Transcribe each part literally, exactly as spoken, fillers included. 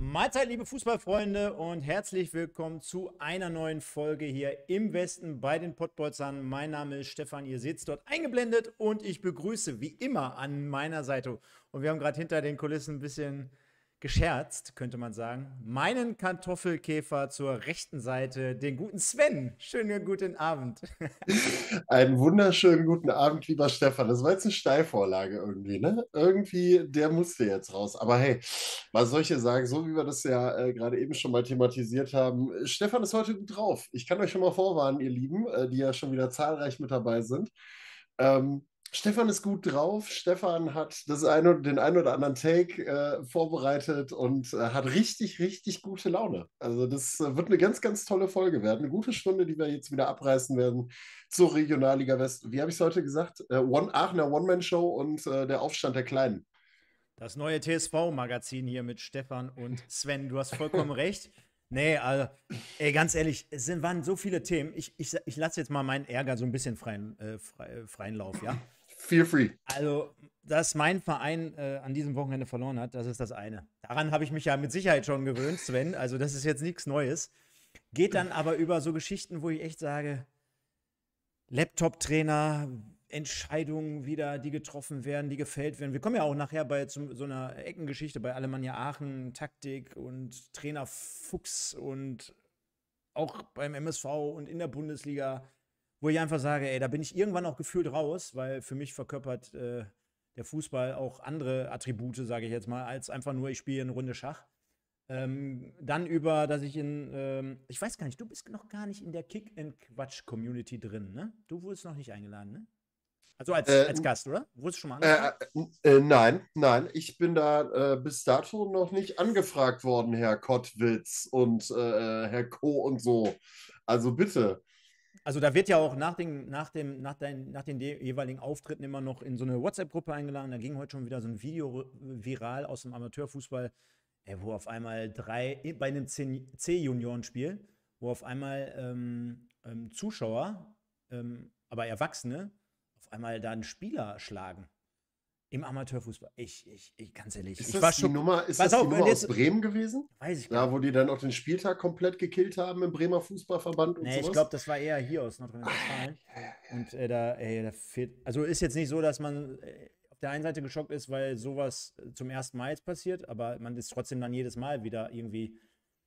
Mahlzeit, liebe Fußballfreunde, und herzlich willkommen zu einer neuen Folge hier im Westen bei den Pottbolzern. Mein Name ist Stefan, ihr seht es dort eingeblendet und ich begrüße wie immer an meiner Seite, und wir haben gerade hinter den Kulissen ein bisschen gescherzt, könnte man sagen, meinen Kartoffelkäfer zur rechten Seite, den guten Sven. Schönen guten Abend. Einen wunderschönen guten Abend, lieber Stefan. Das war jetzt eine Steilvorlage irgendwie, ne? Irgendwie, der musste jetzt raus. Aber hey, was soll ich hier sagen? So wie wir das ja äh, gerade eben schon mal thematisiert haben. äh, Stefan ist heute gut drauf. Ich kann euch schon mal vorwarnen, ihr Lieben, äh, die ja schon wieder zahlreich mit dabei sind. Ähm, Stefan ist gut drauf. Stefan hat das eine, den einen oder anderen Take äh, vorbereitet und äh, hat richtig, richtig gute Laune. Also das äh, wird eine ganz, ganz tolle Folge werden. Eine gute Stunde, die wir jetzt wieder abreißen werden zur Regionalliga West. Wie habe ich es heute gesagt? Äh, One, Aachener One-Man-Show und äh, der Aufstand der Kleinen. Das neue T S V-Magazin hier mit Stefan und Sven. Du hast vollkommen recht. Nee, also, ey, ganz ehrlich, es sind, waren so viele Themen. Ich, ich, ich lasse jetzt mal meinen Ärger so ein bisschen freien, äh, frei, freien Lauf, ja? Feel free. Also, dass mein Verein äh, an diesem Wochenende verloren hat, das ist das eine. Daran habe ich mich ja mit Sicherheit schon gewöhnt, Sven. Also, das ist jetzt nichts Neues. Geht dann aber über so Geschichten, wo ich echt sage, Laptop-Trainer, Entscheidungen wieder, die getroffen werden, die gefällt werden. Wir kommen ja auch nachher bei zum, so einer Eckengeschichte bei Alemannia Aachen, Taktik und Trainer Fuchs und auch beim M S V und in der Bundesliga, wo ich einfach sage, ey, da bin ich irgendwann auch gefühlt raus, weil für mich verkörpert äh, der Fußball auch andere Attribute, sage ich jetzt mal, als einfach nur, ich spiele eine Runde Schach. Ähm, dann über, dass ich in, ähm, ich weiß gar nicht, du bist noch gar nicht in der Kick-and-Quatsch-Community drin, ne? Du wurdest noch nicht eingeladen, ne? Also als, Äh, als Gast, oder? Wurdest du schon mal äh, angefragt? äh, nein, nein, ich bin da äh, bis dato noch nicht angefragt worden, Herr Kottwitz und äh, Herr Co. und so. Also bitte. Also da wird ja auch nach, den, nach, dem, nach, dein, nach den jeweiligen Auftritten immer noch in so eine WhatsApp-Gruppe eingeladen. Da ging heute schon wieder so ein Video viral aus dem Amateurfußball, ey, wo auf einmal drei, bei einem C-Juniorenspiel, wo auf einmal ähm, ähm, Zuschauer, ähm, aber Erwachsene, auf einmal da einen Spieler schlagen. Im Amateurfußball. Ich, ich, ich, ganz ehrlich, Ist ich war das die schock. Nummer, ist Pass das die auf, und Nummer aus jetzt Bremen gewesen? weiß ich gar Da, nicht. wo die dann auch den Spieltag komplett gekillt haben im Bremer Fußballverband und Nee, ich sowas? glaube, das war eher hier aus Ah, Nordrhein-Westfalen. ja, ja, Und äh, da, ey, da fehlt. Also ist jetzt nicht so, dass man äh, auf der einen Seite geschockt ist, weil sowas äh, zum ersten Mal jetzt passiert, aber man ist trotzdem dann jedes Mal wieder irgendwie,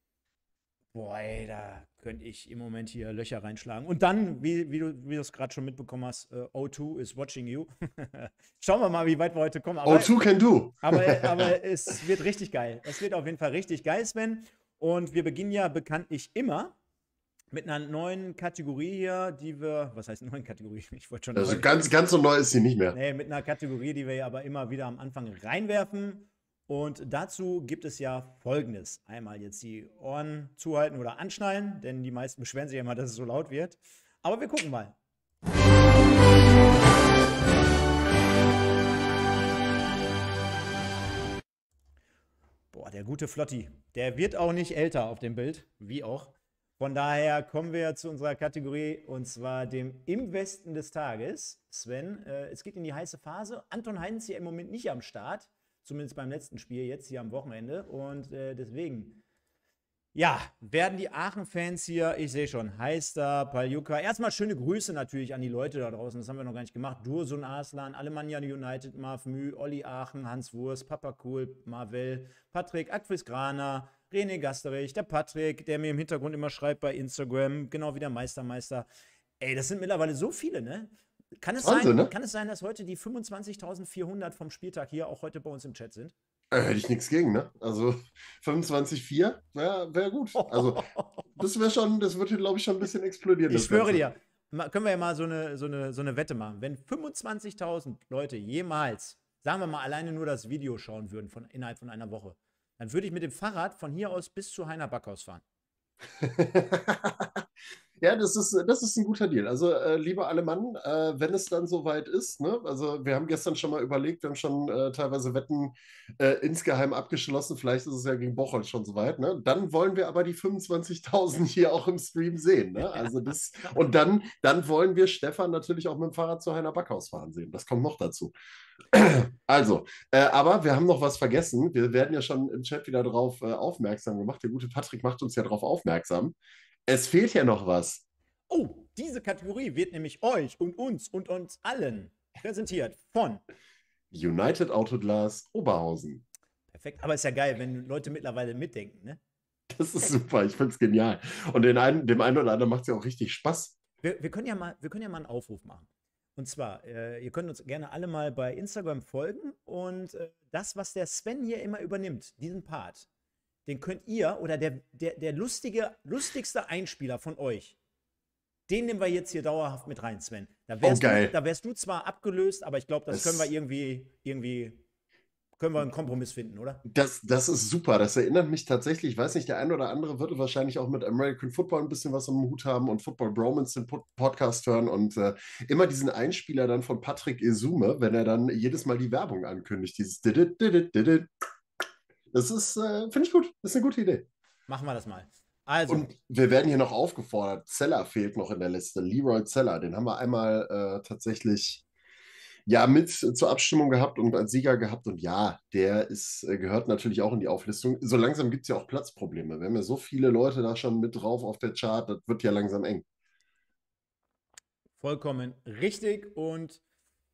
boah, ey, da könnte ich im Moment hier Löcher reinschlagen. Und dann, wie, wie du wie du es gerade schon mitbekommen hast, äh, O zwei is watching you. Schauen wir mal, wie weit wir heute kommen. Oh, Aber, two can do. aber, aber es wird richtig geil. Es wird auf jeden Fall richtig geil, Sven. Und wir beginnen ja bekanntlich immer mit einer neuen Kategorie hier, die wir, was heißt neuen Kategorie? Ich wollte schon Also neu. ganz, ganz so neu ist sie nicht mehr. Nee, mit einer Kategorie, die wir ja aber immer wieder am Anfang reinwerfen. Und dazu gibt es ja Folgendes. Einmal jetzt die Ohren zuhalten oder anschnallen, denn die meisten beschweren sich ja immer, dass es so laut wird. Aber wir gucken mal. Boah, der gute Flotti. Der wird auch nicht älter auf dem Bild, wie auch. Von daher kommen wir zu unserer Kategorie, und zwar dem Im Westen des Tages. Sven, äh, es geht in die heiße Phase. Anton Heinz hier im Moment nicht am Start, zumindest beim letzten Spiel, jetzt hier am Wochenende. Und äh, deswegen, ja, werden die Aachen-Fans hier, ich sehe schon, Heister, Paljuka. Erstmal schöne Grüße natürlich an die Leute da draußen, das haben wir noch gar nicht gemacht. Dursun Arslan, Alemannia United, Marv Müh, Olli Aachen, Hans Wurst, Papa Kohl, Marvel, Patrick, Akquis Grana, René Gasterich, der Patrick, der mir im Hintergrund immer schreibt bei Instagram, genau wie der Meistermeister. Ey, das sind mittlerweile so viele, ne? Kann es Wahnsinn, sein, ne? kann es sein, dass heute die fünfundzwanzigtausendvierhundert vom Spieltag hier auch heute bei uns im Chat sind? Äh, hätte ich nichts gegen, ne? Also fünfundzwanzig vier wäre wär gut. Also das wäre schon, das würde, glaube ich, schon ein bisschen explodieren, Ich das schwöre Ganze. dir, ma- können wir ja mal so eine, so eine, so eine Wette machen. Wenn fünfundzwanzigtausend Leute jemals, sagen wir mal, alleine nur das Video schauen würden von, innerhalb von einer Woche, dann würde ich mit dem Fahrrad von hier aus bis zu Heiner Backhaus fahren. Ja, das ist, das ist ein guter Deal. Also, äh, lieber Alemann, äh, wenn es dann soweit ist, ne? Also, wir haben gestern schon mal überlegt, wir haben schon äh, teilweise Wetten äh, insgeheim abgeschlossen. Vielleicht ist es ja gegen Bocholt schon soweit, ne? Dann wollen wir aber die fünfundzwanzigtausend hier auch im Stream sehen, ne? Also, das, und dann, dann wollen wir Stefan natürlich auch mit dem Fahrrad zu Heiner Backhaus fahren sehen. Das kommt noch dazu. Also, äh, aber wir haben noch was vergessen. Wir werden ja schon im Chat wieder darauf äh, aufmerksam gemacht. Der gute Patrick macht uns ja darauf aufmerksam. Es fehlt ja noch was. Oh, diese Kategorie wird nämlich euch und uns und uns allen präsentiert von United Autoglas Oberhausen. Perfekt, aber ist ja geil, wenn Leute mittlerweile mitdenken, ne? Das ist super, ich finde es genial. Und den einen, dem einen oder anderen macht es ja auch richtig Spaß. Wir, wir, können ja mal, wir können ja mal einen Aufruf machen. Und zwar, äh, ihr könnt uns gerne alle mal bei Instagram folgen und äh, das, was der Sven hier immer übernimmt, diesen Part, den könnt ihr oder der, der, der lustige, lustigste Einspieler von euch, den nehmen wir jetzt hier dauerhaft mit rein, Sven. Da wärst, Oh, geil. Du, da wärst du zwar abgelöst, aber ich glaube, das, das können wir irgendwie, irgendwie, können wir einen Kompromiss finden, oder? Das, das ist super. Das erinnert mich tatsächlich, ich weiß nicht, der eine oder andere würde wahrscheinlich auch mit American Football ein bisschen was am Hut haben und Football Bromance den Pod Podcast hören und äh, immer diesen Einspieler dann von Patrick Esume, wenn er dann jedes Mal die Werbung ankündigt, dieses Didit, Didit, Didit. Das ist, äh, finde ich gut. Das ist eine gute Idee. Machen wir das mal. Also. Und wir werden hier noch aufgefordert. Zeller fehlt noch in der Liste. Leroy Zeller, den haben wir einmal äh, tatsächlich ja mit zur Abstimmung gehabt und als Sieger gehabt. Und ja, der ist, äh, gehört natürlich auch in die Auflistung. So langsam gibt es ja auch Platzprobleme. Wir haben ja so viele Leute da schon mit drauf auf der Chart, das wird ja langsam eng. Vollkommen richtig. Und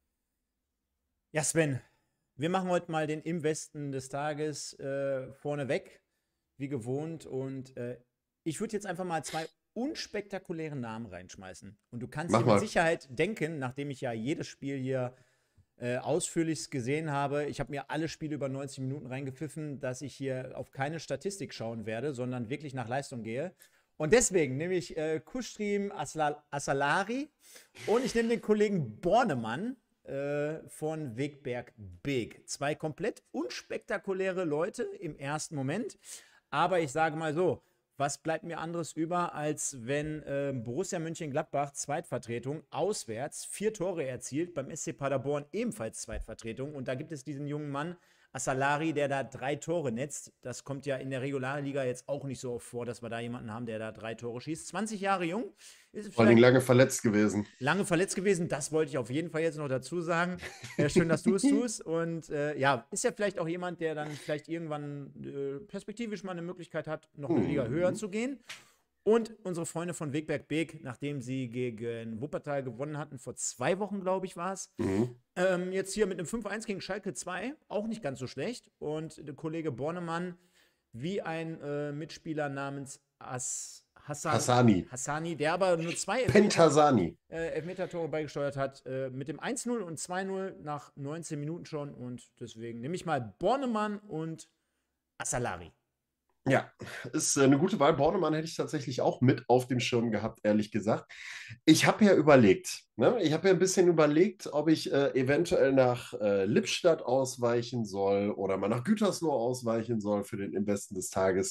ja, Sven, wir machen heute mal den Im Westen des Tages äh, vorneweg, wie gewohnt. Und äh, ich würde jetzt einfach mal zwei unspektakuläre Namen reinschmeißen. Und du kannst Mach dir mit mal. Sicherheit denken, nachdem ich ja jedes Spiel hier äh, ausführlichst gesehen habe, ich habe mir alle Spiele über neunzig Minuten reingepfiffen, dass ich hier auf keine Statistik schauen werde, sondern wirklich nach Leistung gehe. Und deswegen nehme ich äh, Kustrim Assalari und ich nehme den Kollegen Bornemann äh, von Wegberg Big. Zwei komplett unspektakuläre Leute im ersten Moment. Aber ich sage mal so, was bleibt mir anderes über, als wenn äh, Borussia Mönchengladbach Zweitvertretung auswärts vier Tore erzielt, beim S C Paderborn ebenfalls Zweitvertretung. Und da gibt es diesen jungen Mann, Assalari, der da drei Tore netzt. Das kommt ja in der Regionalliga jetzt auch nicht so oft vor, dass wir da jemanden haben, der da drei Tore schießt. zwanzig Jahre jung. Ist Vor allem lange verletzt gewesen. Lange verletzt gewesen, das wollte ich auf jeden Fall jetzt noch dazu sagen. Äh, schön, dass du es tust. Und äh, ja, ist ja vielleicht auch jemand, der dann vielleicht irgendwann äh, perspektivisch mal eine Möglichkeit hat, noch eine Liga höher zu gehen. Und unsere Freunde von Wegberg Beek, nachdem sie gegen Wuppertal gewonnen hatten, vor zwei Wochen, glaube ich, war es, Mhm. ähm, jetzt hier mit einem fünf eins gegen Schalke zwei, auch nicht ganz so schlecht. Und der Kollege Bornemann, wie ein äh, Mitspieler namens As Hassan, Hassani. Hassani, der aber nur zwei Elfmeter, Pentasani. äh, Elfmeter-Tore beigesteuert hat, äh, mit dem eins null und zwei null nach neunzehn Minuten schon. Und deswegen nehme ich mal Bornemann und Assalari. Ja, ist äh, eine gute Wahl. Bornemann hätte ich tatsächlich auch mit auf dem Schirm gehabt, ehrlich gesagt. Ich habe ja überlegt, ne? Ich habe ja ein bisschen überlegt, ob ich äh, eventuell nach äh, Lippstadt ausweichen soll oder mal nach Gütersloh ausweichen soll für den Im Westen des Tages.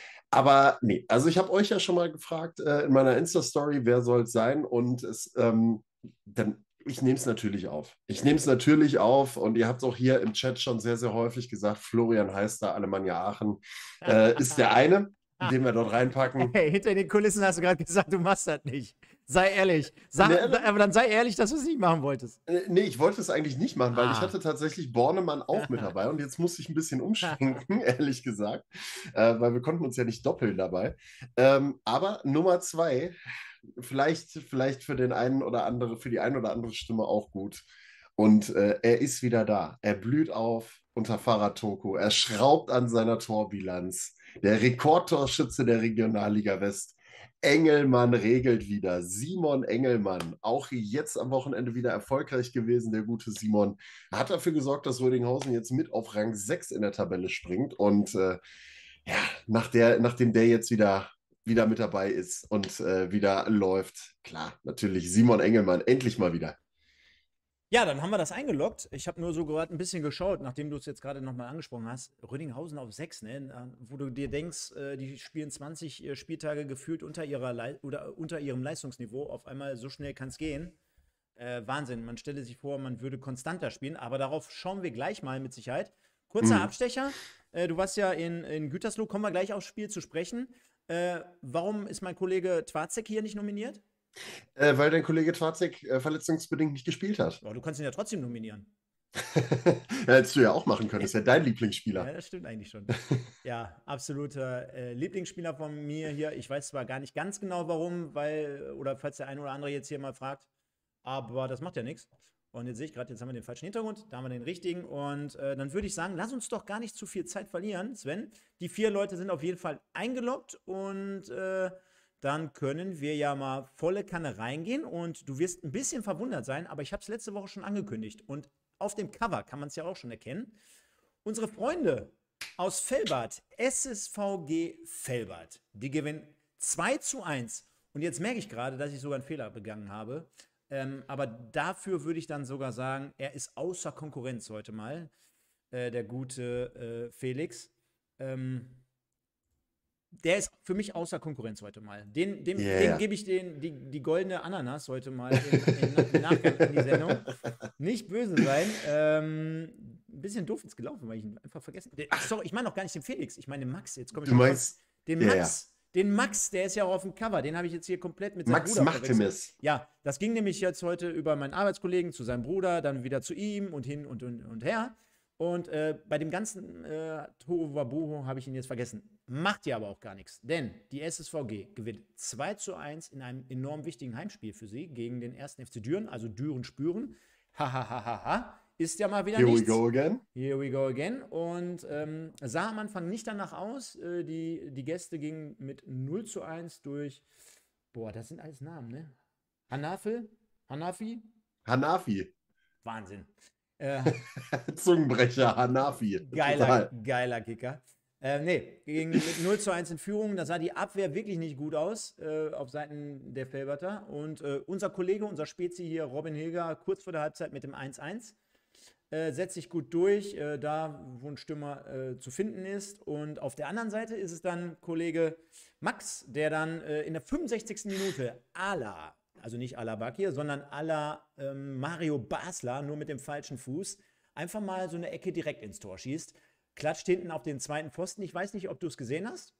Aber nee, also ich habe euch ja schon mal gefragt äh, in meiner Insta-Story, wer soll es sein? Und es, ähm, dann, ich nehme es natürlich auf. Ich nehme es natürlich auf und ihr habt es auch hier im Chat schon sehr, sehr häufig gesagt, Florian Heister, Alemannia Aachen, äh, ist der eine, den wir dort reinpacken. Hey, hinter den Kulissen hast du gerade gesagt, du machst das nicht. Sei ehrlich. Sag, Nee, aber dann sei ehrlich, dass du es nicht machen wolltest. Äh, Nee, ich wollte es eigentlich nicht machen, weil Ah. ich hatte tatsächlich Bornemann auch mit dabei und jetzt musste ich ein bisschen umschwenken, ehrlich gesagt, äh, weil wir konnten uns ja nicht doppeln dabei. Ähm, aber Nummer zwei, vielleicht, vielleicht für den einen oder andere, für die eine oder andere Stimme auch gut. Und äh, er ist wieder da. Er blüht auf unter Farhad Toko. Er schraubt an seiner Torbilanz. Der Rekordtorschütze der Regionalliga West. Engelmann regelt wieder. Simon Engelmann, auch jetzt am Wochenende wieder erfolgreich gewesen, der gute Simon. Hat dafür gesorgt, dass Rödinghausen jetzt mit auf Rang sechs in der Tabelle springt. Und äh, ja, nach der, nachdem der jetzt wieder, wieder mit dabei ist und äh, wieder läuft, klar, natürlich Simon Engelmann, endlich mal wieder. Ja, dann haben wir das eingeloggt. Ich habe nur so gerade ein bisschen geschaut, nachdem du es jetzt gerade nochmal angesprochen hast. Rödinghausen auf sechs, ne? Wo du dir denkst, äh, die spielen zwanzig äh, Spieltage gefühlt unter, ihrer Lei oder unter ihrem Leistungsniveau. Auf einmal so schnell kann es gehen. Äh, Wahnsinn. Man stelle sich vor, man würde konstanter spielen, aber darauf schauen wir gleich mal mit Sicherheit. Kurzer Mhm. Abstecher. Äh, du warst ja in, in Gütersloh, kommen wir gleich aufs Spiel zu sprechen. Äh, warum ist mein Kollege Twazek hier nicht nominiert? Äh, weil dein Kollege Twarzek äh, verletzungsbedingt nicht gespielt hat. Oh, du kannst ihn ja trotzdem nominieren. Ja, hättest du ja auch machen können, ist ja dein Lieblingsspieler. Ja, das stimmt eigentlich schon. Ja, absoluter äh, Lieblingsspieler von mir hier. Ich weiß zwar gar nicht ganz genau warum, weil, oder falls der eine oder andere jetzt hier mal fragt, aber das macht ja nichts. Und jetzt sehe ich gerade, jetzt haben wir den falschen Hintergrund, da haben wir den richtigen. Und äh, dann würde ich sagen, lass uns doch gar nicht zu viel Zeit verlieren, Sven. Die vier Leute sind auf jeden Fall eingeloggt und äh, dann können wir ja mal volle Kanne reingehen. Und du wirst ein bisschen verwundert sein, aber ich habe es letzte Woche schon angekündigt. Und auf dem Cover kann man es ja auch schon erkennen. Unsere Freunde aus Velbert, S S V G Velbert, die gewinnen zwei zu eins. Und jetzt merke ich gerade, dass ich sogar einen Fehler begangen habe. Ähm, aber dafür würde ich dann sogar sagen, er ist außer Konkurrenz heute mal, äh, der gute äh, Felix. Ähm, der ist für mich außer Konkurrenz heute mal. Den, dem, Yeah. dem gebe ich den, die, die goldene Ananas heute mal im, im, im Nachgang an die Sendung. Nicht böse sein. Ähm, ein bisschen doof ist gelaufen, weil ich ihn einfach vergessen habe. Sorry, ich meine auch gar nicht den Felix. Ich meine den Max. Jetzt komme ich Du schon meinst, drauf. Den ja, Max. Den Max, der ist ja auch auf dem Cover. Den habe ich jetzt hier komplett mit seinem Max Bruder Machtemis. verwechselt. Ja, das ging nämlich jetzt heute über meinen Arbeitskollegen zu seinem Bruder, dann wieder zu ihm und hin und, und, und her. Und äh, bei dem ganzen äh, Tohuwabohu habe ich ihn jetzt vergessen. Macht ja aber auch gar nichts. Denn die S S V G gewinnt zwei zu eins in einem enorm wichtigen Heimspiel für sie gegen den ersten F C Düren, also Düren spüren. Hahaha. Ist ja mal wieder Here nichts. we go again. Here we go again. Und ähm, sah am Anfang nicht danach aus. Äh, die, die Gäste gingen mit null zu eins durch. Boah, das sind alles Namen, ne? Hanafel? Hanafi? Hanafi. Wahnsinn. Äh, Zungenbrecher, Hanafi. Geiler, Total. geiler Kicker. Äh, nee, ging mit null zu eins in Führung. Da sah die Abwehr wirklich nicht gut aus äh, auf Seiten der Velberter. Und äh, unser Kollege, unser Spezi hier, Robin Hilger, kurz vor der Halbzeit mit dem eins eins. Äh, setzt sich gut durch, äh, da wo ein Stürmer äh, zu finden ist. Und auf der anderen Seite ist es dann Kollege Max, der dann äh, in der fünfundsechzigsten Minute à la, also nicht à la Bakir, sondern à la ähm, Mario Basler, nur mit dem falschen Fuß, einfach mal so eine Ecke direkt ins Tor schießt. Klatscht hinten auf den zweiten Pfosten. Ich weiß nicht, ob du es gesehen hast.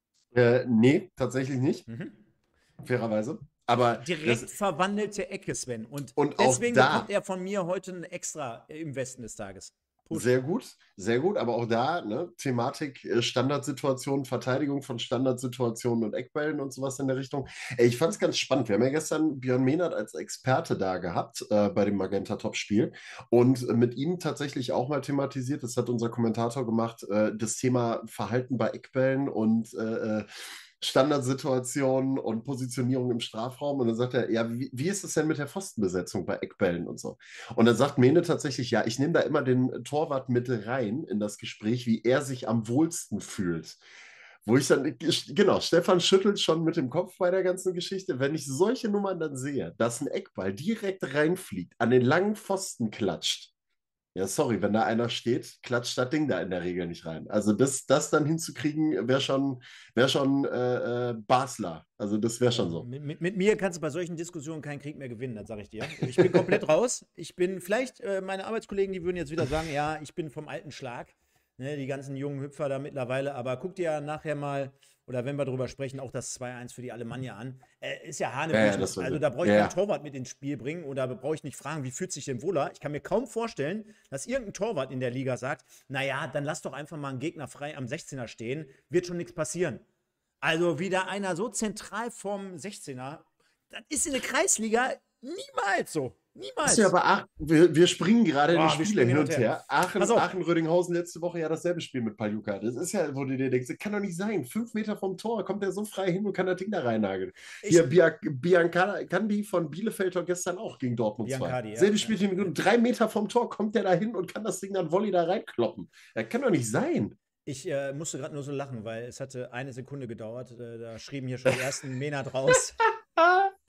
Äh, nee, tatsächlich nicht. Mhm. Fairerweise. Aber Direkt das, verwandelte Ecke, Sven. Und, und auch deswegen da, bekommt er von mir heute ein Extra im Westen des Tages. Push. sehr gut, sehr gut, aber auch da, ne, Thematik äh, Standardsituationen, Verteidigung von Standardsituationen und Eckbällen und sowas in der Richtung. Ey, ich fand es ganz spannend. Wir haben ja gestern Björn Mehnert als Experte da gehabt äh, bei dem Magenta-Top-Spiel und äh, mit ihm tatsächlich auch mal thematisiert, das hat unser Kommentator gemacht, äh, das Thema Verhalten bei Eckbällen und äh, äh, Standardsituationen und Positionierung im Strafraum. Und dann sagt er, ja, wie, wie ist es denn mit der Pfostenbesetzung bei Eckbällen und so? Und dann sagt Mene tatsächlich, ja, ich nehme da immer den Torwart mit rein in das Gespräch, wie er sich am wohlsten fühlt. Wo ich dann, genau, Stefan schüttelt schon mit dem Kopf bei der ganzen Geschichte. Wenn ich solche Nummern dann sehe, dass ein Eckball direkt reinfliegt, an den langen Pfosten klatscht, ja, sorry, wenn da einer steht, klatscht das Ding da in der Regel nicht rein. Also das, das dann hinzukriegen, wäre schon, wär schon äh, äh, Basler. Also das wäre schon so. Mit, mit, mit mir kannst du bei solchen Diskussionen keinen Krieg mehr gewinnen, das sage ich dir. Ich bin komplett raus. Ich bin, vielleicht, äh, meine Arbeitskollegen, die würden jetzt wieder sagen, ja, ich bin vom alten Schlag. Ne, die ganzen jungen Hüpfer da mittlerweile. Aber guck dir nachher mal, oder wenn wir drüber sprechen, auch das zwei eins für die Alemannia an. Äh, ist ja Hanebüchen. Ja, das war Also so. da brauche ich Ja, keinen ja. Torwart mit ins Spiel bringen oder brauche ich nicht fragen, wie fühlt sich denn wohler. Ich kann mir kaum vorstellen, dass irgendein Torwart in der Liga sagt, naja, dann lass doch einfach mal einen Gegner frei am sechzehner stehen, wird schon nichts passieren. Also wieder einer so zentral vom sechzehner, das ist in der Kreisliga niemals so. Niemals. Ja, aber ach, wir, wir springen gerade in Boah, die wir Spiele springen hin hin und und her. her. Aachen, Pass auf. Aachen, Rödinghausen letzte Woche ja dasselbe Spiel mit Paljuka. Das ist ja, wo du dir denkst, das kann doch nicht sein. Fünf Meter vom Tor kommt er so frei hin und kann das Ding da reinnageln. Ich- Hier, Bia- Biancandi von Bielefeld war gestern auch gegen Dortmund zwei. Biancardi, ja. Selbe Spiel, ja. Drei Meter vom Tor kommt der da hin und kann das Ding dann Volley da reinkloppen. Das kann doch nicht sein. Ich äh, musste gerade nur so lachen, weil es hatte eine Sekunde gedauert. Äh, da schrieben hier schon die ersten Männer draus.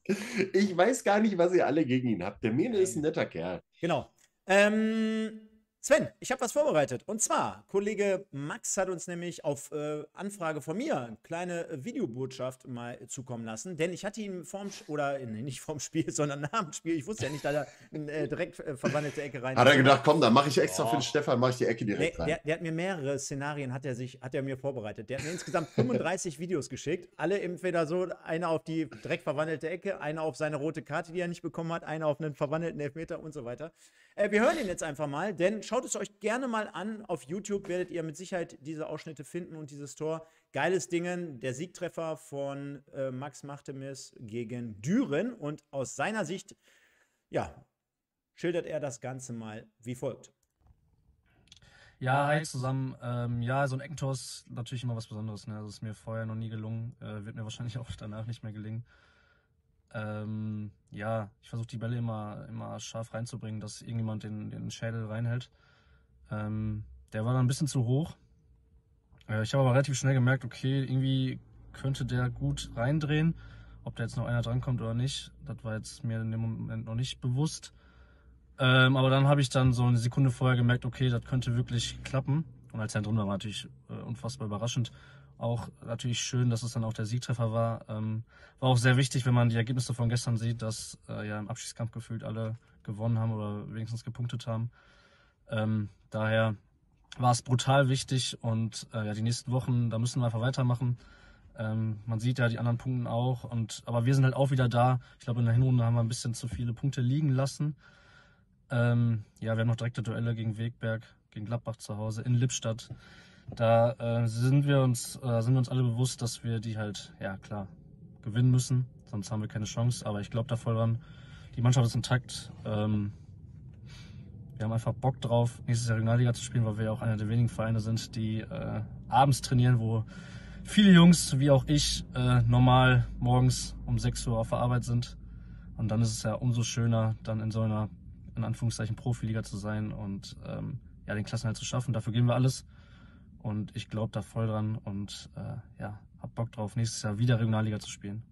Ich weiß gar nicht, was ihr alle gegen ihn habt. Der Mene ist ein Nein. netter Kerl. Genau. Ähm, Sven, ich habe was vorbereitet. Und zwar, Kollege Max hat uns nämlich auf äh, Anfrage von mir eine kleine äh, Videobotschaft mal zukommen lassen. Denn ich hatte ihn vorm, Sch- oder äh, nee, nicht vorm Spiel, sondern nach dem Spiel. Ich wusste ja nicht, dass er in äh, direkt äh, verwandelte Ecke Hat er reinhauen hat. gedacht, komm, da mache ich extra für den Doch. Stefan, mache ich die Ecke Nee, direkt rein. der, der hat mir mehrere Szenarien, hat er sich, hat er mir vorbereitet. Der hat mir insgesamt fünfunddreißig Videos geschickt. Alle entweder so, einer auf die direkt verwandelte Ecke, einer auf seine rote Karte, die er nicht bekommen hat, einer auf einen verwandelten Elfmeter und so weiter. Äh, wir hören ihn jetzt einfach mal, denn schaut es euch gerne mal an. Auf YouTube werdet ihr mit Sicherheit diese Ausschnitte finden und dieses Tor. Geiles Dingen, der Siegtreffer von äh, Max Machtemis gegen Düren. Und aus seiner Sicht, ja, schildert er das Ganze mal wie folgt. Ja, hi zusammen. Ähm, ja, so ein Eckentor ist natürlich immer was Besonderes. Ne? Das ist mir vorher noch nie gelungen. Äh, wird mir wahrscheinlich auch danach nicht mehr gelingen. Ähm, ja, ich versuche die Bälle immer, immer scharf reinzubringen, dass irgendjemand den, den Schädel reinhält. Ähm, der war dann ein bisschen zu hoch. Äh, ich habe aber relativ schnell gemerkt, okay, irgendwie könnte der gut reindrehen. Ob da jetzt noch einer drankommt oder nicht, das war jetzt mir in dem Moment noch nicht bewusst. Ähm, aber dann habe ich dann so eine Sekunde vorher gemerkt, okay, das könnte wirklich klappen. Und als er drin war, war natürlich äh, unfassbar überraschend. Auch natürlich schön, dass es dann auch der Siegtreffer war. Ähm, war auch sehr wichtig, wenn man die Ergebnisse von gestern sieht, dass äh, ja im Abschiedskampf gefühlt alle gewonnen haben oder wenigstens gepunktet haben. Ähm, daher war es brutal wichtig und äh, ja, die nächsten Wochen, da müssen wir einfach weitermachen. Ähm, man sieht ja die anderen Punkte auch. Und, aber wir sind halt auch wieder da. Ich glaube, in der Hinrunde haben wir ein bisschen zu viele Punkte liegen lassen. Ähm, ja, wir haben noch direkte Duelle gegen Wegberg, gegen Gladbach zu Hause, in Lippstadt. Da äh, sind wir uns äh, sind wir uns alle bewusst, dass wir die halt, ja klar, gewinnen müssen. Sonst haben wir keine Chance. Aber ich glaube da voll dran. Die Mannschaft ist intakt. Ähm, wir haben einfach Bock drauf, nächstes Jahr Regionalliga zu spielen, weil wir ja auch einer der wenigen Vereine sind, die äh, abends trainieren, wo viele Jungs, wie auch ich, äh, normal morgens um sechs Uhr auf der Arbeit sind. Und dann ist es ja umso schöner, dann in so einer, in Anführungszeichen, Profiliga zu sein und ähm, ja, den Klassenerhalt zu schaffen. Dafür geben wir alles. Und ich glaube da voll dran und äh, ja, hab Bock drauf, nächstes Jahr wieder Regionalliga zu spielen.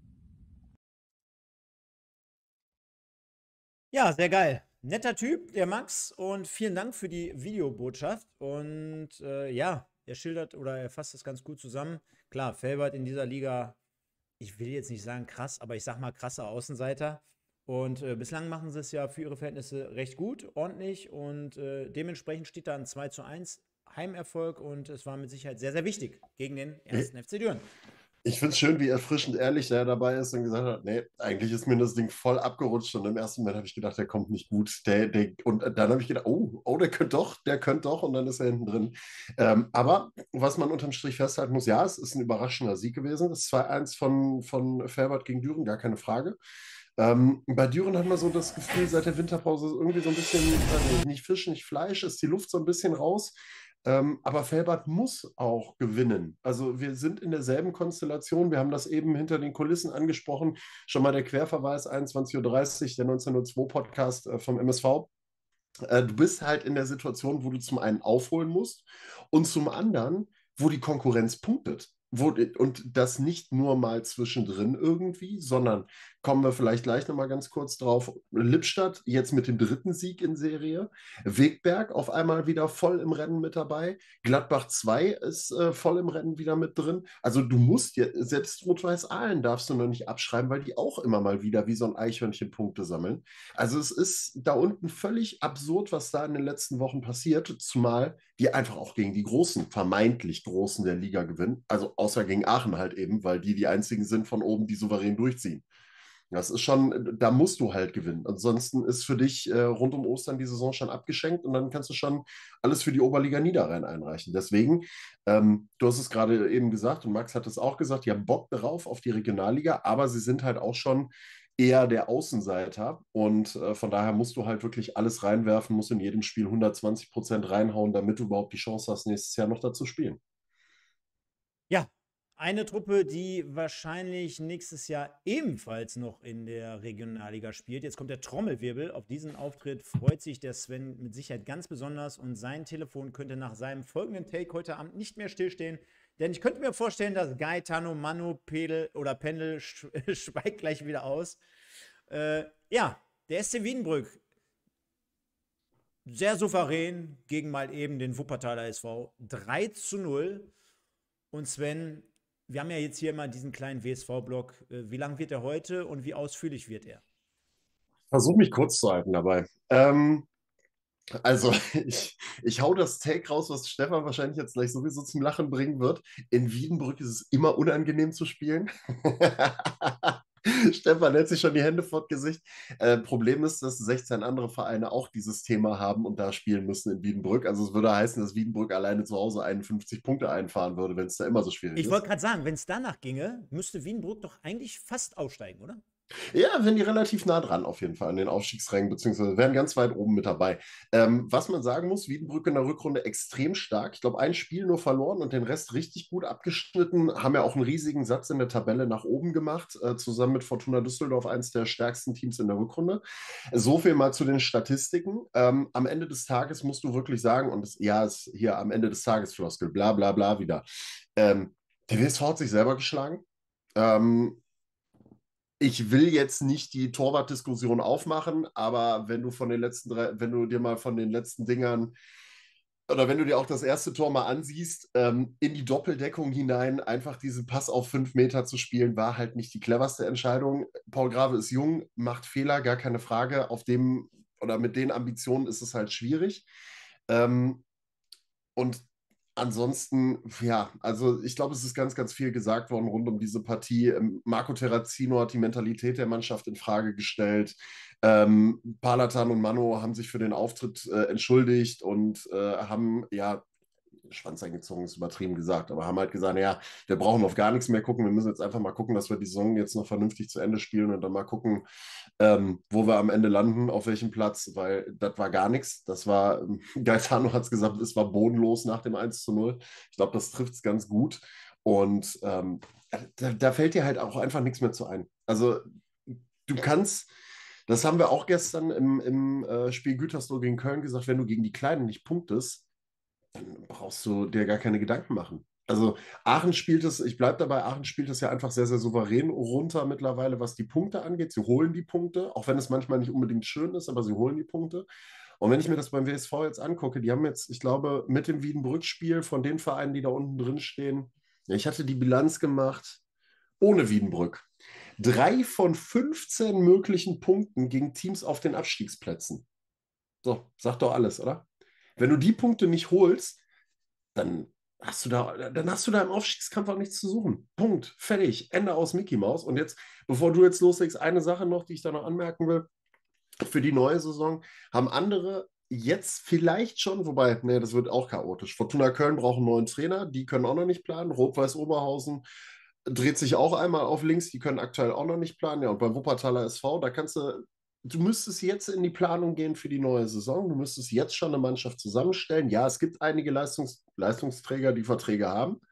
Ja, sehr geil. Netter Typ, der Max, und vielen Dank für die Videobotschaft. Und äh, ja, er schildert oder er fasst das ganz gut zusammen. Klar, Felbert in dieser Liga, ich will jetzt nicht sagen krass, aber ich sag mal krasser Außenseiter. Und äh, bislang machen sie es ja für ihre Verhältnisse recht gut, ordentlich. Und äh, dementsprechend steht da ein zwei zu eins Heimerfolg und es war mit Sicherheit sehr, sehr wichtig gegen den ersten F C Düren. Ich finde es schön, wie erfrischend ehrlich der dabei ist und gesagt hat, nee, eigentlich ist mir das Ding voll abgerutscht und im ersten Moment habe ich gedacht, der kommt nicht gut. Der, der, und dann habe ich gedacht, oh, oh, der könnte doch, der könnte doch und dann ist er hinten drin. Ähm, aber was man unterm Strich festhalten muss, ja, es ist ein überraschender Sieg gewesen. Das zwei eins von, von Felbert gegen Düren, gar keine Frage. Ähm, bei Düren hat man so das Gefühl, seit der Winterpause ist irgendwie so ein bisschen, weiß nicht, nicht Fisch, nicht Fleisch, ist die Luft so ein bisschen raus. Ähm, aber Felbert muss auch gewinnen. Also wir sind in derselben Konstellation. Wir haben das eben hinter den Kulissen angesprochen. Schon mal der Querverweis, einundzwanzig Uhr dreißig, der neunzehnhundertzwei-Podcast äh, vom M S V. Äh, du bist halt in der Situation, wo du zum einen aufholen musst und zum anderen, wo die Konkurrenz punktet. Wo, und das nicht nur mal zwischendrin irgendwie, sondern kommen wir vielleicht gleich nochmal ganz kurz drauf. Lippstadt jetzt mit dem dritten Sieg in Serie. Wegberg auf einmal wieder voll im Rennen mit dabei. Gladbach zwei ist äh, voll im Rennen wieder mit drin. Also du musst ja, selbst Rot-Weiß Aalen darfst du noch nicht abschreiben, weil die auch immer mal wieder wie so ein Eichhörnchen Punkte sammeln. Also es ist da unten völlig absurd, was da in den letzten Wochen passiert, zumal die einfach auch gegen die Großen, vermeintlich Großen der Liga gewinnen. Also außer gegen Aachen halt eben, weil die die einzigen sind von oben, die souverän durchziehen. Das ist schon, da musst du halt gewinnen. Ansonsten ist für dich äh, rund um Ostern die Saison schon abgeschenkt und dann kannst du schon alles für die Oberliga Niederrhein einreichen. Deswegen, ähm, du hast es gerade eben gesagt und Max hat es auch gesagt, die haben Bock darauf auf die Regionalliga, aber sie sind halt auch schon eher der Außenseiter und äh, von daher musst du halt wirklich alles reinwerfen, musst in jedem Spiel hundertzwanzig Prozent reinhauen, damit du überhaupt die Chance hast, nächstes Jahr noch dazu spielen. Ja, eine Truppe, die wahrscheinlich nächstes Jahr ebenfalls noch in der Regionalliga spielt. Jetzt kommt der Trommelwirbel. Auf diesen Auftritt freut sich der Sven mit Sicherheit ganz besonders und sein Telefon könnte nach seinem folgenden Take heute Abend nicht mehr stillstehen. Denn ich könnte mir vorstellen, dass Gaetano, Manu, Pedel oder Pendel schweigt gleich wieder aus. Äh, ja, der S C Wiedenbrück, sehr souverän gegen mal eben den Wuppertaler S V. drei zu null. Und Sven, wir haben ja jetzt hier mal diesen kleinen W S V-Block. Wie lang wird er heute und wie ausführlich wird er? Versuch mich kurz zu halten dabei. Ähm, also, ich, ich hau das Take raus, was Stefan wahrscheinlich jetzt gleich sowieso zum Lachen bringen wird. In Wiedenbrück ist es immer unangenehm zu spielen. Stefan hält sich schon die Hände vor Gesicht. Äh, Problem ist, dass sechzehn andere Vereine auch dieses Thema haben und da spielen müssen in Wiedenbrück. Also es würde heißen, dass Wiedenbrück alleine zu Hause einundfünfzig Punkte einfahren würde, wenn es da immer so schwierig Ich ist. wollte gerade sagen, wenn es danach ginge, müsste Wiedenbrück doch eigentlich fast aussteigen, oder? Ja, wären die relativ nah dran auf jeden Fall an den Aufstiegsrängen, beziehungsweise wären ganz weit oben mit dabei. Ähm, was man sagen muss, Wiedenbrück in der Rückrunde extrem stark. Ich glaube, ein Spiel nur verloren und den Rest richtig gut abgeschnitten. Haben ja auch einen riesigen Satz in der Tabelle nach oben gemacht, äh, zusammen mit Fortuna Düsseldorf, eines der stärksten Teams in der Rückrunde. So viel mal zu den Statistiken. Ähm, am Ende des Tages musst du wirklich sagen, und das, ja, ist hier am Ende des Tages Floskel, bla bla bla wieder. Ähm, der W S V hat sich selber geschlagen. Ähm, Ich will jetzt nicht die Torwartdiskussion aufmachen, aber wenn du von den letzten drei, wenn du dir mal von den letzten Dingern oder wenn du dir auch das erste Tor mal ansiehst, ähm, in die Doppeldeckung hinein einfach diesen Pass auf fünf Meter zu spielen, war halt nicht die cleverste Entscheidung. Paul Grave ist jung, macht Fehler, gar keine Frage. Auf dem oder mit den Ambitionen ist es halt schwierig. Ähm, und ansonsten, ja, also ich glaube, es ist ganz, ganz viel gesagt worden rund um diese Partie. Ähm, Marco Terrazino hat die Mentalität der Mannschaft in Frage gestellt. Ähm, Palatan und Mano haben sich für den Auftritt äh, entschuldigt und äh, haben, ja, Schwanz eingezogen ist übertrieben gesagt, aber haben halt gesagt, ja, wir brauchen auf gar nichts mehr gucken. Wir müssen jetzt einfach mal gucken, dass wir die Saison jetzt noch vernünftig zu Ende spielen und dann mal gucken, ähm, wo wir am Ende landen, auf welchem Platz, weil das war gar nichts. Das war, ähm, Gaetano hat es gesagt, es war bodenlos nach dem eins zu null. Ich glaube, das trifft es ganz gut. Und ähm, da, da fällt dir halt auch einfach nichts mehr zu ein. Also du kannst, das haben wir auch gestern im, im äh, Spiel Gütersloh gegen Köln gesagt, wenn du gegen die Kleinen nicht punktest, dann brauchst du dir gar keine Gedanken machen. Also Aachen spielt es, ich bleibe dabei, Aachen spielt es ja einfach sehr, sehr souverän runter mittlerweile, was die Punkte angeht. Sie holen die Punkte, auch wenn es manchmal nicht unbedingt schön ist, aber sie holen die Punkte. Und wenn ich mir das beim W S V jetzt angucke, die haben jetzt, ich glaube, mit dem Wiedenbrück-Spiel von den Vereinen, die da unten drin stehen, ja, ich hatte die Bilanz gemacht, ohne Wiedenbrück. Drei von fünfzehn möglichen Punkten gegen Teams auf den Abstiegsplätzen. So, sagt doch alles, oder? Wenn du die Punkte nicht holst, dann hast du da, dann hast du da im Aufstiegskampf auch nichts zu suchen. Punkt. Fertig. Ende aus Mickey Mouse. Und jetzt, bevor du jetzt loslegst, eine Sache noch, die ich da noch anmerken will. Für die neue Saison haben andere jetzt vielleicht schon, wobei, nee, das wird auch chaotisch. Fortuna Köln braucht einen neuen Trainer, die können auch noch nicht planen. Rot-Weiß Oberhausen dreht sich auch einmal auf links, die können aktuell auch noch nicht planen. Ja, und beim Wuppertaler S V, da kannst du, du müsstest jetzt in die Planung gehen für die neue Saison. Du müsstest jetzt schon eine Mannschaft zusammenstellen. Ja, es gibt einige Leistungs Leistungsträger, die Verträge haben.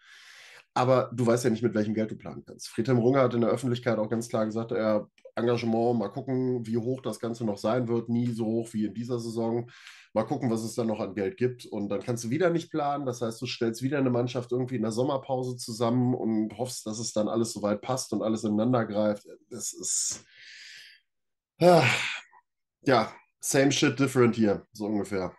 Aber du weißt ja nicht, mit welchem Geld du planen kannst. Friedhelm Runge hat in der Öffentlichkeit auch ganz klar gesagt, er Engagement, mal gucken, wie hoch das Ganze noch sein wird. Nie so hoch wie in dieser Saison. Mal gucken, was es dann noch an Geld gibt. Und dann kannst du wieder nicht planen. Das heißt, du stellst wieder eine Mannschaft irgendwie in der Sommerpause zusammen und hoffst, dass es dann alles soweit passt und alles ineinander greift. Das ist, ja, ja, same shit, different hier, so ungefähr.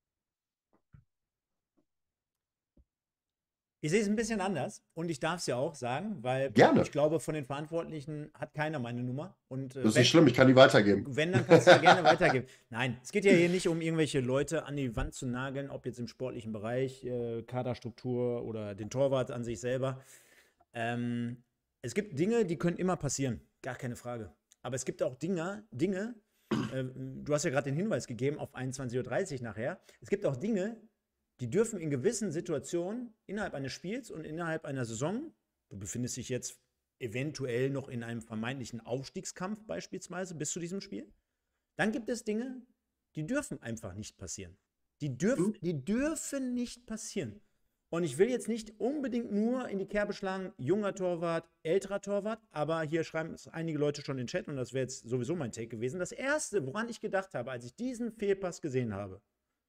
Ich sehe es ein bisschen anders und ich darf es ja auch sagen, weil ich Gerne. glaube, von den Verantwortlichen hat keiner meine Nummer. Und Das äh, ist nicht wenn, schlimm, ich kann die weitergeben. wenn, dann kannst du ja gerne weitergeben. Nein, es geht ja hier nicht um irgendwelche Leute an die Wand zu nageln, ob jetzt im sportlichen Bereich, äh, Kaderstruktur oder den Torwart an sich selber. Ähm, es gibt Dinge, die können immer passieren, gar keine Frage. Aber es gibt auch Dinge, Dinge, äh, du hast ja gerade den Hinweis gegeben auf einundzwanzig Uhr dreißig nachher. Es gibt auch Dinge, die dürfen in gewissen Situationen innerhalb eines Spiels und innerhalb einer Saison, du befindest dich jetzt eventuell noch in einem vermeintlichen Aufstiegskampf beispielsweise bis zu diesem Spiel, dann gibt es Dinge, die dürfen einfach nicht passieren. Die, dürf, die dürfen nicht passieren. Und ich will jetzt nicht unbedingt nur in die Kerbe schlagen, junger Torwart, älterer Torwart, aber hier schreiben es einige Leute schon in den Chat und das wäre jetzt sowieso mein Take gewesen. Das Erste, woran ich gedacht habe, als ich diesen Fehlpass gesehen habe,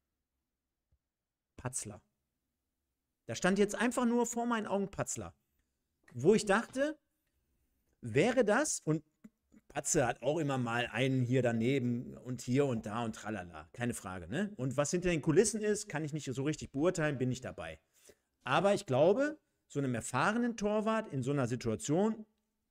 Patzler. Da stand jetzt einfach nur vor meinen Augen Patzler. Wo ich dachte, wäre das, und Patze hat auch immer mal einen hier daneben und hier und da und tralala. Keine Frage, ne? Und was hinter den Kulissen ist, kann ich nicht so richtig beurteilen, bin ich dabei. Aber ich glaube, so einem erfahrenen Torwart in so einer Situation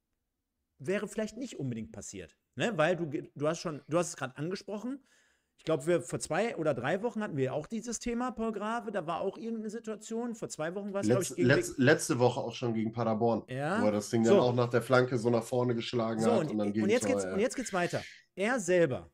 wäre vielleicht nicht unbedingt passiert. Ne? Weil du, du hast schon, du hast es gerade angesprochen. Ich glaube, wir vor zwei oder drei Wochen hatten wir auch dieses Thema, Paul Grave. Da war auch irgendeine Situation. Vor zwei Wochen war es, glaube ich, Letz, gegen. letz, letzte Woche auch schon gegen Paderborn, Ja. wo er das Ding So. dann auch nach der Flanke so nach vorne geschlagen So, hat und, und dann und, gegen jetzt Tor, geht's, ja. und jetzt geht's weiter. Er selber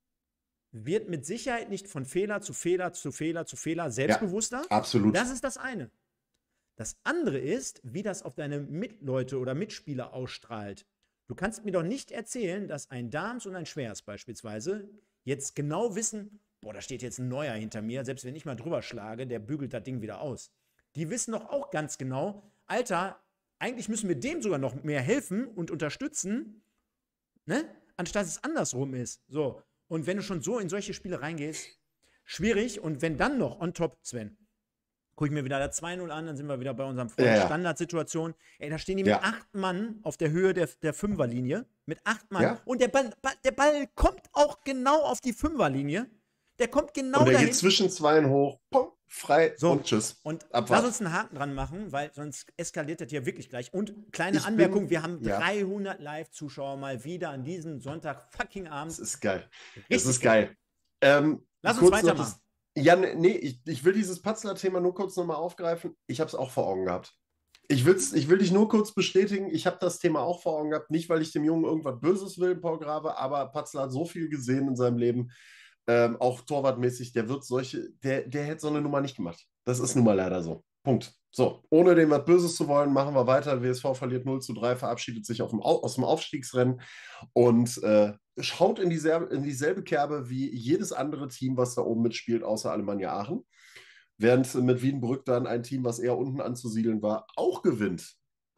wird mit Sicherheit nicht von Fehler zu Fehler zu Fehler zu Fehler selbstbewusster. Absolut. Das ist das eine. Das andere ist, wie das auf deine Mitleute oder Mitspieler ausstrahlt. Du kannst mir doch nicht erzählen, dass ein Dahms und ein Schwers beispielsweise jetzt genau wissen, boah, da steht jetzt ein Neuer hinter mir, selbst wenn ich mal drüber schlage, der bügelt das Ding wieder aus. Die wissen doch auch ganz genau, Alter, eigentlich müssen wir dem sogar noch mehr helfen und unterstützen, ne? Anstatt es andersrum ist. So. Und wenn du schon so in solche Spiele reingehst, schwierig. Und wenn dann noch on top, Sven, gucke ich mir wieder das zwei null an, dann sind wir wieder bei unserem Freund. Ja, ja. Standardsituation. Ey, da stehen die Ja. mit acht Mann auf der Höhe der, der Fünferlinie. Mit acht Mann. Ja. Und der Ball, Ball, der Ball kommt auch genau auf die Fünferlinie. Der kommt genau Und der dahin. geht zwischen zweien hoch, pum, frei So, und tschüss. Und Abfahrt. lass uns einen Haken dran machen, weil sonst eskaliert das hier wirklich gleich. Und kleine Ich Anmerkung, bin- wir haben ja. dreihundert Live-Zuschauer mal wieder an diesem Sonntag fucking Das Abend. ist geil. Das Richtig ist geil. Ähm, Lass uns kurz noch weitermachen. das- Ja, ne- nee, ich, ich will dieses Patzler-Thema nur kurz nochmal aufgreifen. Ich habe es auch vor Augen gehabt. Ich, will's, ich will dich nur kurz bestätigen, ich habe das Thema auch vor Augen gehabt. Nicht, weil ich dem Jungen irgendwas Böses will, Paul Grave, aber Patzler hat so viel gesehen in seinem Leben, ähm, auch torwartmäßig, der wird solche, der, der hätte so eine Nummer nicht gemacht. Das ist nun mal leider so. Punkt. So, ohne dem was Böses zu wollen, machen wir weiter. W S V verliert null zu drei, verabschiedet sich auf dem, Au- aus dem Aufstiegsrennen und äh, schaut in dieselbe, in dieselbe Kerbe wie jedes andere Team, was da oben mitspielt, außer Alemannia Aachen. Während mit Wiedenbrück dann ein Team, was eher unten anzusiedeln war, auch gewinnt.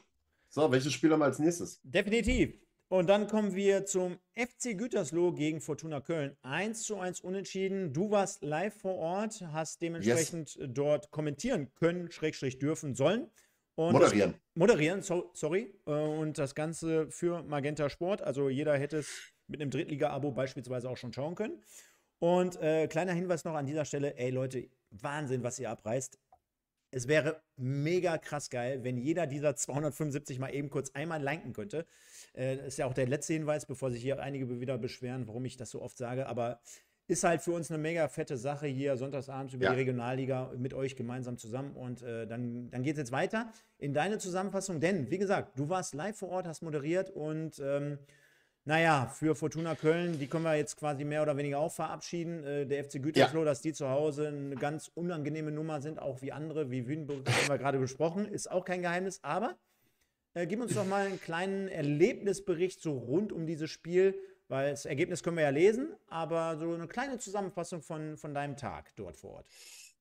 So, welches Spiel haben wir als nächstes? Definitiv. Und dann kommen wir zum F C Gütersloh gegen Fortuna Köln. eins zu eins unentschieden. Du warst live vor Ort, hast dementsprechend dort kommentieren können, Schrägstrich dürfen, sollen. Und Moderieren. Das, moderieren, so, sorry. Äh, Und das Ganze für Magenta Sport. Also jeder hätte es mit einem Drittliga-Abo beispielsweise auch schon schauen können. Und äh, kleiner Hinweis noch an dieser Stelle, ey Leute, Wahnsinn, was ihr abreißt. Es wäre mega krass geil, wenn jeder dieser zweihundertfünfundsiebzig mal eben kurz einmal liken könnte. Äh, ist ja auch der letzte Hinweis, bevor sich hier einige wieder beschweren, warum ich das so oft sage. Aber ist halt für uns eine mega fette Sache hier sonntagsabends über Ja. die Regionalliga mit euch gemeinsam zusammen. Und äh, dann, dann geht es jetzt weiter in deine Zusammenfassung. Denn, wie gesagt, du warst live vor Ort, hast moderiert und ähm, naja, für Fortuna Köln, die können wir jetzt quasi mehr oder weniger auch verabschieden. Äh, der F C Gütersloh, dass die zu Hause eine ganz unangenehme Nummer sind, auch wie andere, wie Wiedenbrück, das haben wir gerade besprochen, ist auch kein Geheimnis. Aber äh, gib uns doch mal einen kleinen Erlebnisbericht so rund um dieses Spiel, weil das Ergebnis können wir ja lesen, aber so eine kleine Zusammenfassung von, von deinem Tag dort vor Ort.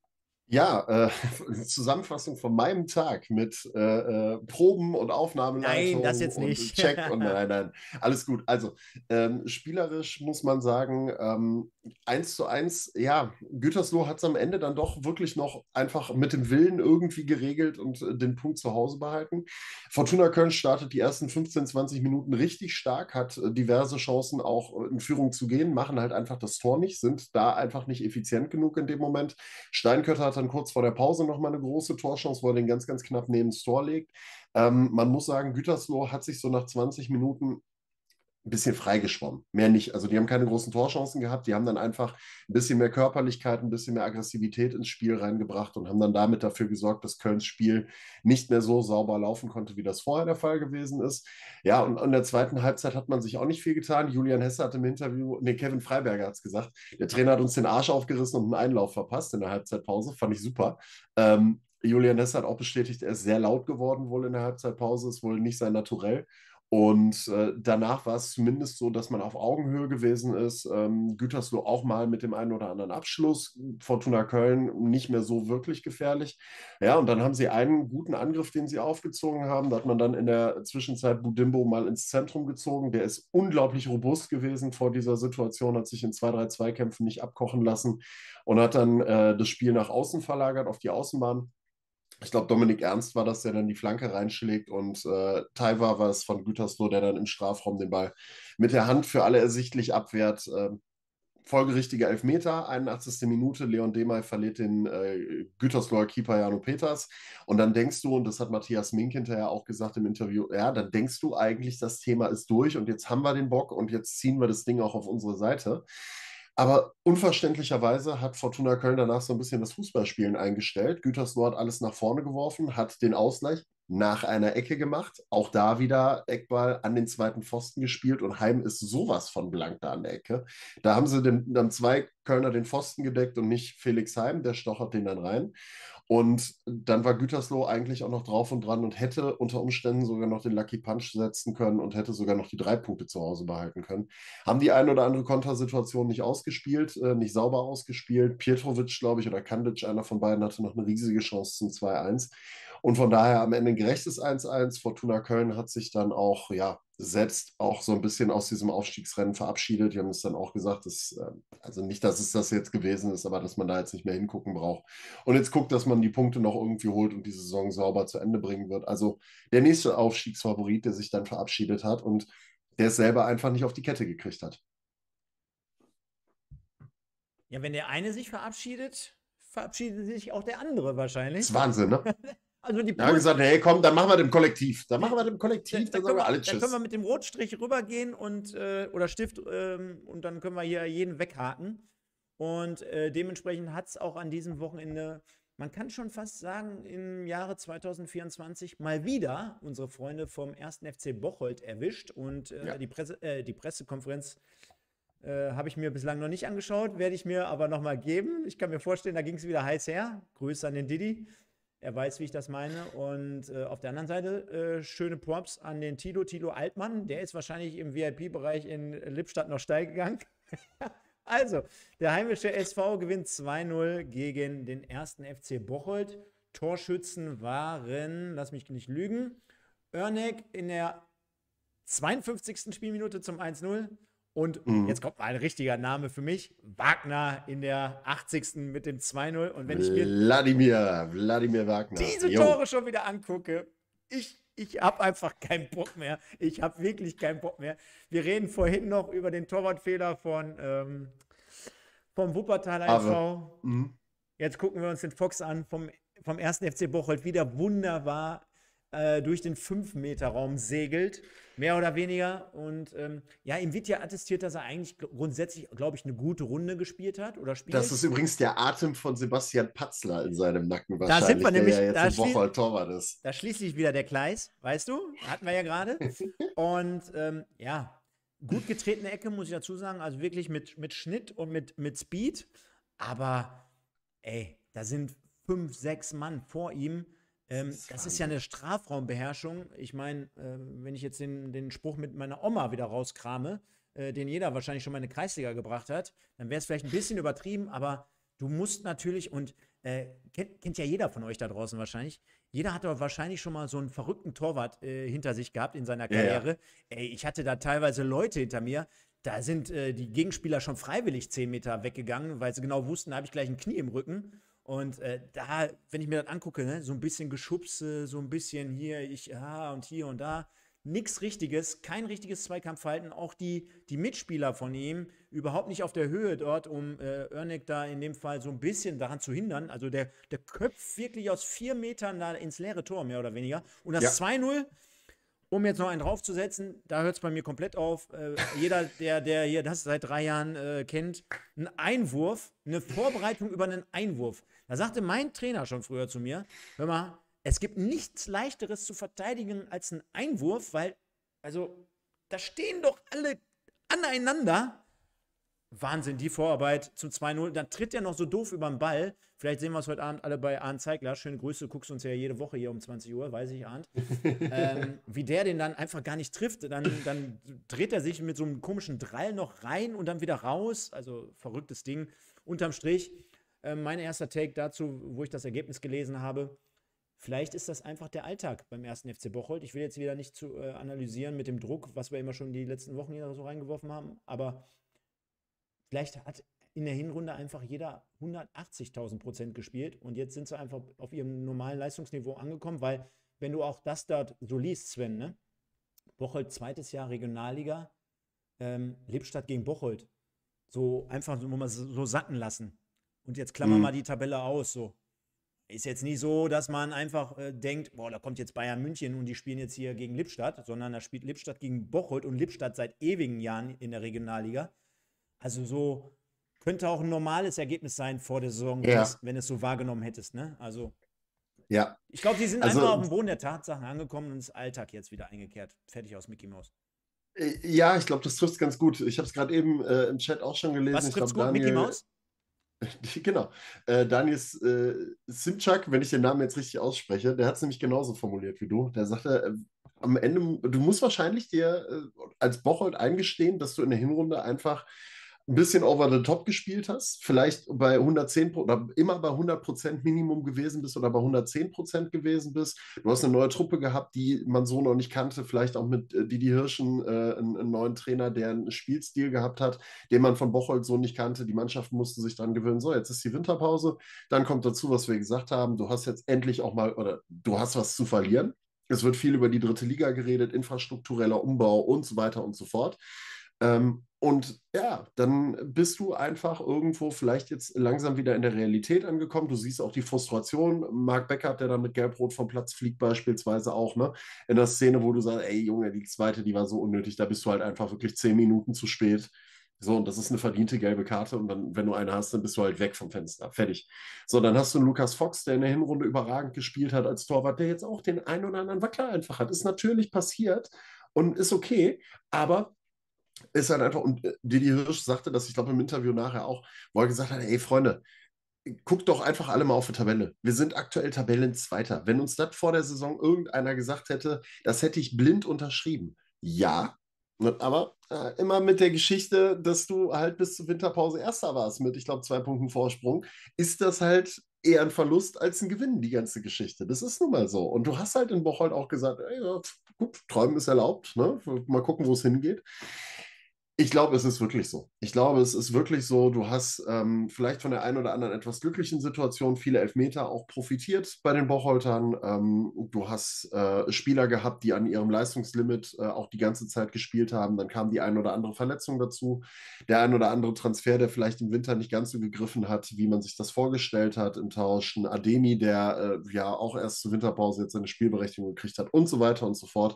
Ja, äh, Zusammenfassung von meinem Tag mit äh, äh, Proben und Aufnahmeleitung Nein, das jetzt und nicht. Check und nein, nein, alles gut. Also ähm, spielerisch muss man sagen, ähm, eins zu eins, ja, Gütersloh hat es am Ende dann doch wirklich noch einfach mit dem Willen irgendwie geregelt und äh, den Punkt zu Hause behalten. Fortuna Köln startet die ersten fünfzehn, zwanzig Minuten richtig stark, hat äh, diverse Chancen auch äh, in Führung zu gehen, machen halt einfach das Tor nicht, sind da einfach nicht effizient genug in dem Moment. Steinkötter hat dann kurz vor der Pause nochmal eine große Torchance, wo er den ganz, ganz knapp neben das Tor legt. Ähm, man muss sagen, Gütersloh hat sich so nach zwanzig Minuten ein bisschen freigeschwommen. Mehr nicht. Also die haben keine großen Torchancen gehabt. Die haben dann einfach ein bisschen mehr Körperlichkeit, ein bisschen mehr Aggressivität ins Spiel reingebracht und haben dann damit dafür gesorgt, dass Kölns Spiel nicht mehr so sauber laufen konnte, wie das vorher der Fall gewesen ist. Ja, und in der zweiten Halbzeit hat man sich auch nicht viel getan. Julian Hesse hat im Interview, nee, Kevin Freiberger hat es gesagt, der Trainer hat uns den Arsch aufgerissen und einen Einlauf verpasst in der Halbzeitpause. Fand ich super. Ähm, Julian Hesse hat auch bestätigt, er ist sehr laut geworden wohl in der Halbzeitpause, ist wohl nicht sein Naturell. Und äh, danach war es zumindest so, dass man auf Augenhöhe gewesen ist. Ähm, Gütersloh auch mal mit dem einen oder anderen Abschluss. Fortuna Köln nicht mehr so wirklich gefährlich. Ja, und dann haben sie einen guten Angriff, den sie aufgezogen haben. Da hat man dann in der Zwischenzeit Budimbo mal ins Zentrum gezogen. Der ist unglaublich robust gewesen vor dieser Situation, hat sich in zwei, drei Zweikämpfen nicht abkochen lassen und hat dann äh, das Spiel nach außen verlagert, auf die Außenbahn. Ich glaube, Dominik Ernst war das, der dann die Flanke reinschlägt und äh, Taiwa war es von Gütersloh, der dann im Strafraum den Ball mit der Hand für alle ersichtlich abwehrt. Äh, folgerichtige Elfmeter, einundachtzigste Minute, Leon Demay verliert den äh, Gütersloher Keeper Jano Peters und dann denkst du, und das hat Matthias Mink hinterher auch gesagt im Interview, ja, dann denkst du eigentlich, das Thema ist durch und jetzt haben wir den Bock und jetzt ziehen wir das Ding auch auf unsere Seite. Aber unverständlicherweise hat Fortuna Köln danach so ein bisschen das Fußballspielen eingestellt. Gütersloh hat alles nach vorne geworfen, hat den Ausgleich nach einer Ecke gemacht. Auch da wieder Eckball an den zweiten Pfosten gespielt und Heim ist sowas von blank da an der Ecke. Da haben sie den, dann zwei Kölner den Pfosten gedeckt und nicht Felix Heim, der stochert den dann rein. Und dann war Gütersloh eigentlich auch noch drauf und dran und hätte unter Umständen sogar noch den Lucky Punch setzen können und hätte sogar noch die drei Punkte zu Hause behalten können. Haben die eine oder andere Kontersituation nicht ausgespielt, äh, nicht sauber ausgespielt. Pietrovic, glaube ich, oder Kandic, einer von beiden, hatte noch eine riesige Chance zum zwei eins. Und von daher am Ende ein gerechtes eins eins. Fortuna Köln hat sich dann auch, ja, selbst auch so ein bisschen aus diesem Aufstiegsrennen verabschiedet. Die haben es dann auch gesagt, dass, äh, also nicht, dass es das jetzt gewesen ist, aber dass man da jetzt nicht mehr hingucken braucht. Und jetzt guckt, dass man die Punkte noch irgendwie holt und die Saison sauber zu Ende bringen wird. Also der nächste Aufstiegsfavorit, der sich dann verabschiedet hat und der es selber einfach nicht auf die Kette gekriegt hat. Ja, wenn der eine sich verabschiedet, verabschiedet sich auch der andere wahrscheinlich. Das ist Wahnsinn, ne? Also die Da haben gesagt, hey, komm, dann machen wir dem Kollektiv. Dann machen wir dem Da, Kollektiv, da, dann sagen können wir wir, alle da können wir Tschüss. mit dem Rotstrich rübergehen und äh, oder Stift ähm, und dann können wir hier jeden weghaken. Und äh, dementsprechend hat es auch an diesem Wochenende, man kann schon fast sagen, im Jahre zwanzig vierundzwanzig mal wieder unsere Freunde vom ersten F C Bocholt erwischt. Und äh, Ja. die, Presse, äh, die Pressekonferenz äh, habe ich mir bislang noch nicht angeschaut, werde ich mir aber nochmal geben. Ich kann mir vorstellen, da ging es wieder heiß her. Grüße an den Didi. Er weiß, wie ich das meine. Und äh, auf der anderen Seite äh, schöne Props an den Tilo, Tilo Altmann. Der ist wahrscheinlich im V I P-Bereich in Lippstadt noch steil gegangen. Also, der heimische S V gewinnt zwei null gegen den ersten F C Bocholt. Torschützen waren, lass mich nicht lügen, Örnek in der zweiundfünfzigsten Spielminute zum eins null. Und Mhm. jetzt kommt mal ein richtiger Name für mich. Wagner in der achtzigsten mit dem zwei null. Und wenn ich mir Wladimir, Wladimir Wagner. diese Jo. Tore schon wieder angucke, ich, ich habe einfach keinen Bock mehr. Ich habe wirklich keinen Bock mehr. Wir reden vorhin noch über den Torwartfehler von ähm, vom Wuppertaler Aber- F V. Mhm. Jetzt gucken wir uns den Fox an vom, vom ersten F C Bocholt. Wieder wunderbar äh, durch den fünf Meter Raum segelt, mehr oder weniger. Und ähm, ja, ihm wird ja attestiert, dass er eigentlich gl- grundsätzlich, glaube ich, eine gute Runde gespielt hat oder spielt. Das ist übrigens der Atem von Sebastian Patzler in seinem Nacken Da wahrscheinlich, sind wir nämlich- der ja da jetzt im schließ- Bocholt Torwart ist. Da schließt sich wieder der Kleis, weißt du? Hatten wir ja gerade. Und ähm, ja, gut getretene Ecke, muss ich dazu sagen. Also wirklich mit, mit Schnitt und mit, mit Speed. Aber, ey, da sind fünf, sechs Mann vor ihm. Ähm, Das ist das ist ja eine Strafraumbeherrschung. Ich meine, ähm, wenn ich jetzt den, den Spruch mit meiner Oma wieder rauskrame, äh, den jeder wahrscheinlich schon mal in eine Kreisliga gebracht hat, dann wäre es vielleicht ein bisschen übertrieben, aber du musst natürlich, und äh, kennt, kennt ja jeder von euch da draußen wahrscheinlich, jeder hat doch wahrscheinlich schon mal so einen verrückten Torwart äh, hinter sich gehabt in seiner Ja, ja. Karriere. Ey, ich hatte da teilweise Leute hinter mir, da sind äh, die Gegenspieler schon freiwillig zehn Meter weggegangen, weil sie genau wussten, da habe ich gleich ein Knie im Rücken. Und äh, da, wenn ich mir das angucke, ne, so ein bisschen Geschubse, so ein bisschen hier, ich, ja, und hier und da, nichts Richtiges, kein richtiges Zweikampfverhalten. Auch die, die Mitspieler von ihm überhaupt nicht auf der Höhe dort, um äh, Örnek da in dem Fall so ein bisschen daran zu hindern. Also der, der köpft wirklich aus vier Metern da ins leere Tor, mehr oder weniger. Und das Ja. zwei null, um jetzt noch einen draufzusetzen, da hört es bei mir komplett auf. Äh, jeder, der, der hier das seit drei Jahren äh, kennt, ein Einwurf, eine Vorbereitung über einen Einwurf. Da sagte mein Trainer schon früher zu mir, hör mal, es gibt nichts Leichteres zu verteidigen als ein Einwurf, weil, also, da stehen doch alle aneinander. Wahnsinn, die Vorarbeit zum zwei null. Dann tritt er noch so doof über den Ball. Vielleicht sehen wir es heute Abend alle bei Arndt Zeigler. Schöne Grüße, guckst uns ja jede Woche hier um zwanzig Uhr, weiß ich, Arndt. ähm, wie der den dann einfach gar nicht trifft. Dann, dann dreht er sich mit so einem komischen Drall noch rein und dann wieder raus. Also verrücktes Ding. Unterm Strich, äh, mein erster Take dazu, wo ich das Ergebnis gelesen habe. Vielleicht ist das einfach der Alltag beim ersten F C Bocholt. Ich will jetzt wieder nicht zu äh, analysieren mit dem Druck, was wir immer schon die letzten Wochen hier so reingeworfen haben. Aber vielleicht hat in der Hinrunde einfach jeder hundertachtzigtausend Prozent gespielt und jetzt sind sie einfach auf ihrem normalen Leistungsniveau angekommen, weil wenn du auch das dort so liest, Sven, ne? Bocholt zweites Jahr Regionalliga, ähm, Lippstadt gegen Bocholt. So einfach so, mal so, so sacken lassen. Und jetzt klammern wir Mhm. mal die Tabelle aus. So. Ist jetzt nicht so, dass man einfach äh, denkt, boah, da kommt jetzt Bayern München und die spielen jetzt hier gegen Lippstadt, sondern da spielt Lippstadt gegen Bocholt und Lippstadt seit ewigen Jahren in der Regionalliga. Also so könnte auch ein normales Ergebnis sein vor der Saison, wenn, Ja, es, wenn es so wahrgenommen hättest. Ne? Also ja. ich glaube, die sind Also, einfach auf dem Boden der Tatsachen angekommen und ist Alltag jetzt wieder eingekehrt. Fertig aus Mickey Mouse. äh, ja, ich glaube, das trifft ganz gut. Ich habe es gerade eben äh, im Chat auch schon gelesen. Was Ich trifft's glaube, gut? Mickey Daniel, Mouse? genau, äh, Daniel äh, Simchak, wenn ich den Namen jetzt richtig ausspreche, der hat es nämlich genauso formuliert wie du. Der sagte, äh, am Ende, du musst wahrscheinlich dir äh, als Bocholt eingestehen, dass du in der Hinrunde einfach ein bisschen over the top gespielt hast, vielleicht bei hundertzehn Pro- oder immer bei hundert Prozent Minimum gewesen bist oder bei hundertzehn Prozent gewesen bist. Du hast eine neue Truppe gehabt, die man so noch nicht kannte, vielleicht auch mit äh, Didi Hirschen, äh, einen, einen neuen Trainer, der einen Spielstil gehabt hat, den man von Bocholt so nicht kannte. Die Mannschaft musste sich dran gewöhnen. So, jetzt ist die Winterpause. Dann kommt dazu, was wir gesagt haben. Du hast jetzt endlich auch mal, oder du hast was zu verlieren. Es wird viel über die dritte Liga geredet, infrastruktureller Umbau und so weiter und so fort. Ähm, und ja, dann bist du einfach irgendwo vielleicht jetzt langsam wieder in der Realität angekommen. Du siehst auch die Frustration. Marc Beckert, der dann mit Gelb-Rot vom Platz fliegt, beispielsweise auch, ne? In der Szene, wo du sagst, ey Junge, die zweite, die war so unnötig, da bist du halt einfach wirklich zehn Minuten zu spät. So, und das ist eine verdiente gelbe Karte. Und dann, wenn du eine hast, dann bist du halt weg vom Fenster. Fertig. So, dann hast du einen Lukas Fox, der in der Hinrunde überragend gespielt hat als Torwart, der jetzt auch den einen oder anderen Wackler einfach hat. Ist natürlich passiert und ist okay, aber ist halt einfach, und äh, Didi Hirsch sagte das, ich glaube im Interview nachher auch, wo er gesagt hat, ey Freunde, guckt doch einfach alle mal auf die Tabelle. Wir sind aktuell Tabellenzweiter. Wenn uns das vor der Saison irgendeiner gesagt hätte, das hätte ich blind unterschrieben. Ja, ne, aber äh, immer mit der Geschichte, dass du halt bis zur Winterpause Erster warst mit, ich glaube, zwei Punkten Vorsprung, ist das halt eher ein Verlust als ein Gewinn, die ganze Geschichte. Das ist nun mal so. Und du hast halt in Bocholt auch gesagt, ey, ja, gut, träumen ist erlaubt, ne? Mal gucken, wo es hingeht. Ich glaube, es ist wirklich so. Ich glaube, es ist wirklich so. Du hast ähm, vielleicht von der einen oder anderen etwas glücklichen Situation viele Elfmeter auch profitiert bei den Bocholtern. Ähm, du hast äh, Spieler gehabt, die an ihrem Leistungslimit äh, auch die ganze Zeit gespielt haben. Dann kam die ein oder andere Verletzung dazu. Der ein oder andere Transfer, der vielleicht im Winter nicht ganz so gegriffen hat, wie man sich das vorgestellt hat im Tausch. Ein Ademi, der äh, ja auch erst zur Winterpause jetzt seine Spielberechtigung gekriegt hat und so weiter und so fort.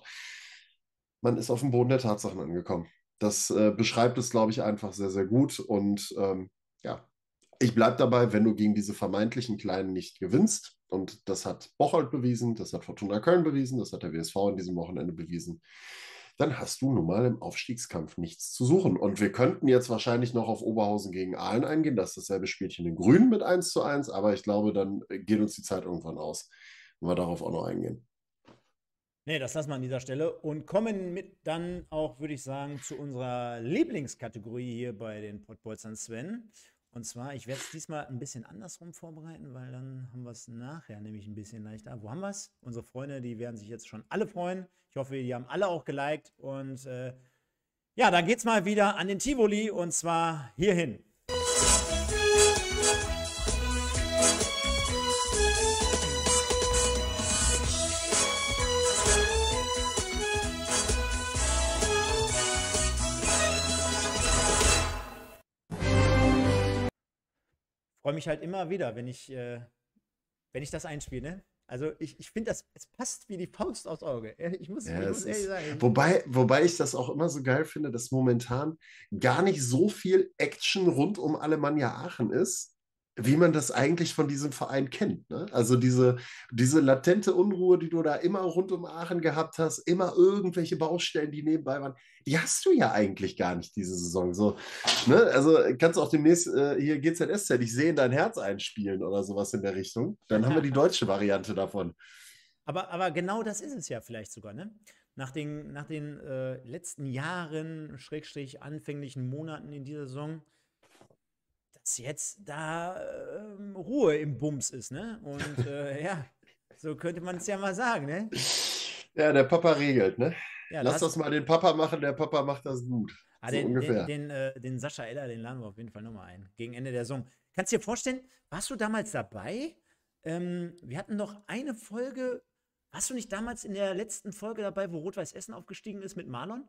Man ist auf dem Boden der Tatsachen angekommen. Das äh, beschreibt es, glaube ich, einfach sehr, sehr gut. Und ähm, ja, ich bleibe dabei, wenn du gegen diese vermeintlichen Kleinen nicht gewinnst, und das hat Bocholt bewiesen, das hat Fortuna Köln bewiesen, das hat der W S V in diesem Wochenende bewiesen, dann hast du nun mal im Aufstiegskampf nichts zu suchen. Und wir könnten jetzt wahrscheinlich noch auf Oberhausen gegen Aalen eingehen, das ist dasselbe Spielchen in Grün mit eins zu eins, aber ich glaube, dann geht uns die Zeit irgendwann aus, wenn wir darauf auch noch eingehen. Nee, das lassen wir an dieser Stelle und kommen mit dann auch, würde ich sagen, zu unserer Lieblingskategorie hier bei den Pottbolzern, Sven. Und zwar, ich werde es diesmal ein bisschen andersrum vorbereiten, weil dann haben wir es nachher nämlich ein bisschen leichter. Wo haben wir es? Unsere Freunde, die werden sich jetzt schon alle freuen. Ich hoffe, die haben alle auch geliked. Und äh, ja, dann geht's mal wieder an den Tivoli und zwar hierhin. Freue mich halt immer wieder, wenn ich, äh, wenn ich das einspiele. Ne? Also ich, ich finde, das es passt wie die Faust aufs Auge. Ich muss, Ja, ich es muss ehrlich ist, sagen. wobei, wobei ich das auch immer so geil finde, dass momentan gar nicht so viel Action rund um Alemannia Aachen ist, wie man das eigentlich von diesem Verein kennt. Ne? Also diese, diese latente Unruhe, die du da immer rund um Aachen gehabt hast, immer irgendwelche Baustellen, die nebenbei waren, die hast du ja eigentlich gar nicht diese Saison. So, ne? Also kannst du auch demnächst äh, hier G Z S Z, ich sehe in dein Herz einspielen oder sowas in der Richtung. Dann haben wir die deutsche Variante davon. Aber, aber genau das ist es ja vielleicht sogar, ne? Nach den, nach den äh, letzten Jahren, Schrägstrich, anfänglichen Monaten in dieser Saison, dass jetzt da ähm, Ruhe im Bums ist, ne? Und äh, ja, so könnte man es ja mal sagen, ne? Ja, der Papa regelt, ne? Ja, da Lass hast, das mal den Papa machen, der Papa macht das gut. Ah, So den, ungefähr. den, den, äh, den Sascha Eller, den laden wir auf jeden Fall nochmal ein. Gegen Ende der Saison. Kannst du dir vorstellen, warst du damals dabei? Ähm, wir hatten noch eine Folge. Warst du nicht damals in der letzten Folge dabei, wo Rot-Weiß Essen aufgestiegen ist mit Marlon?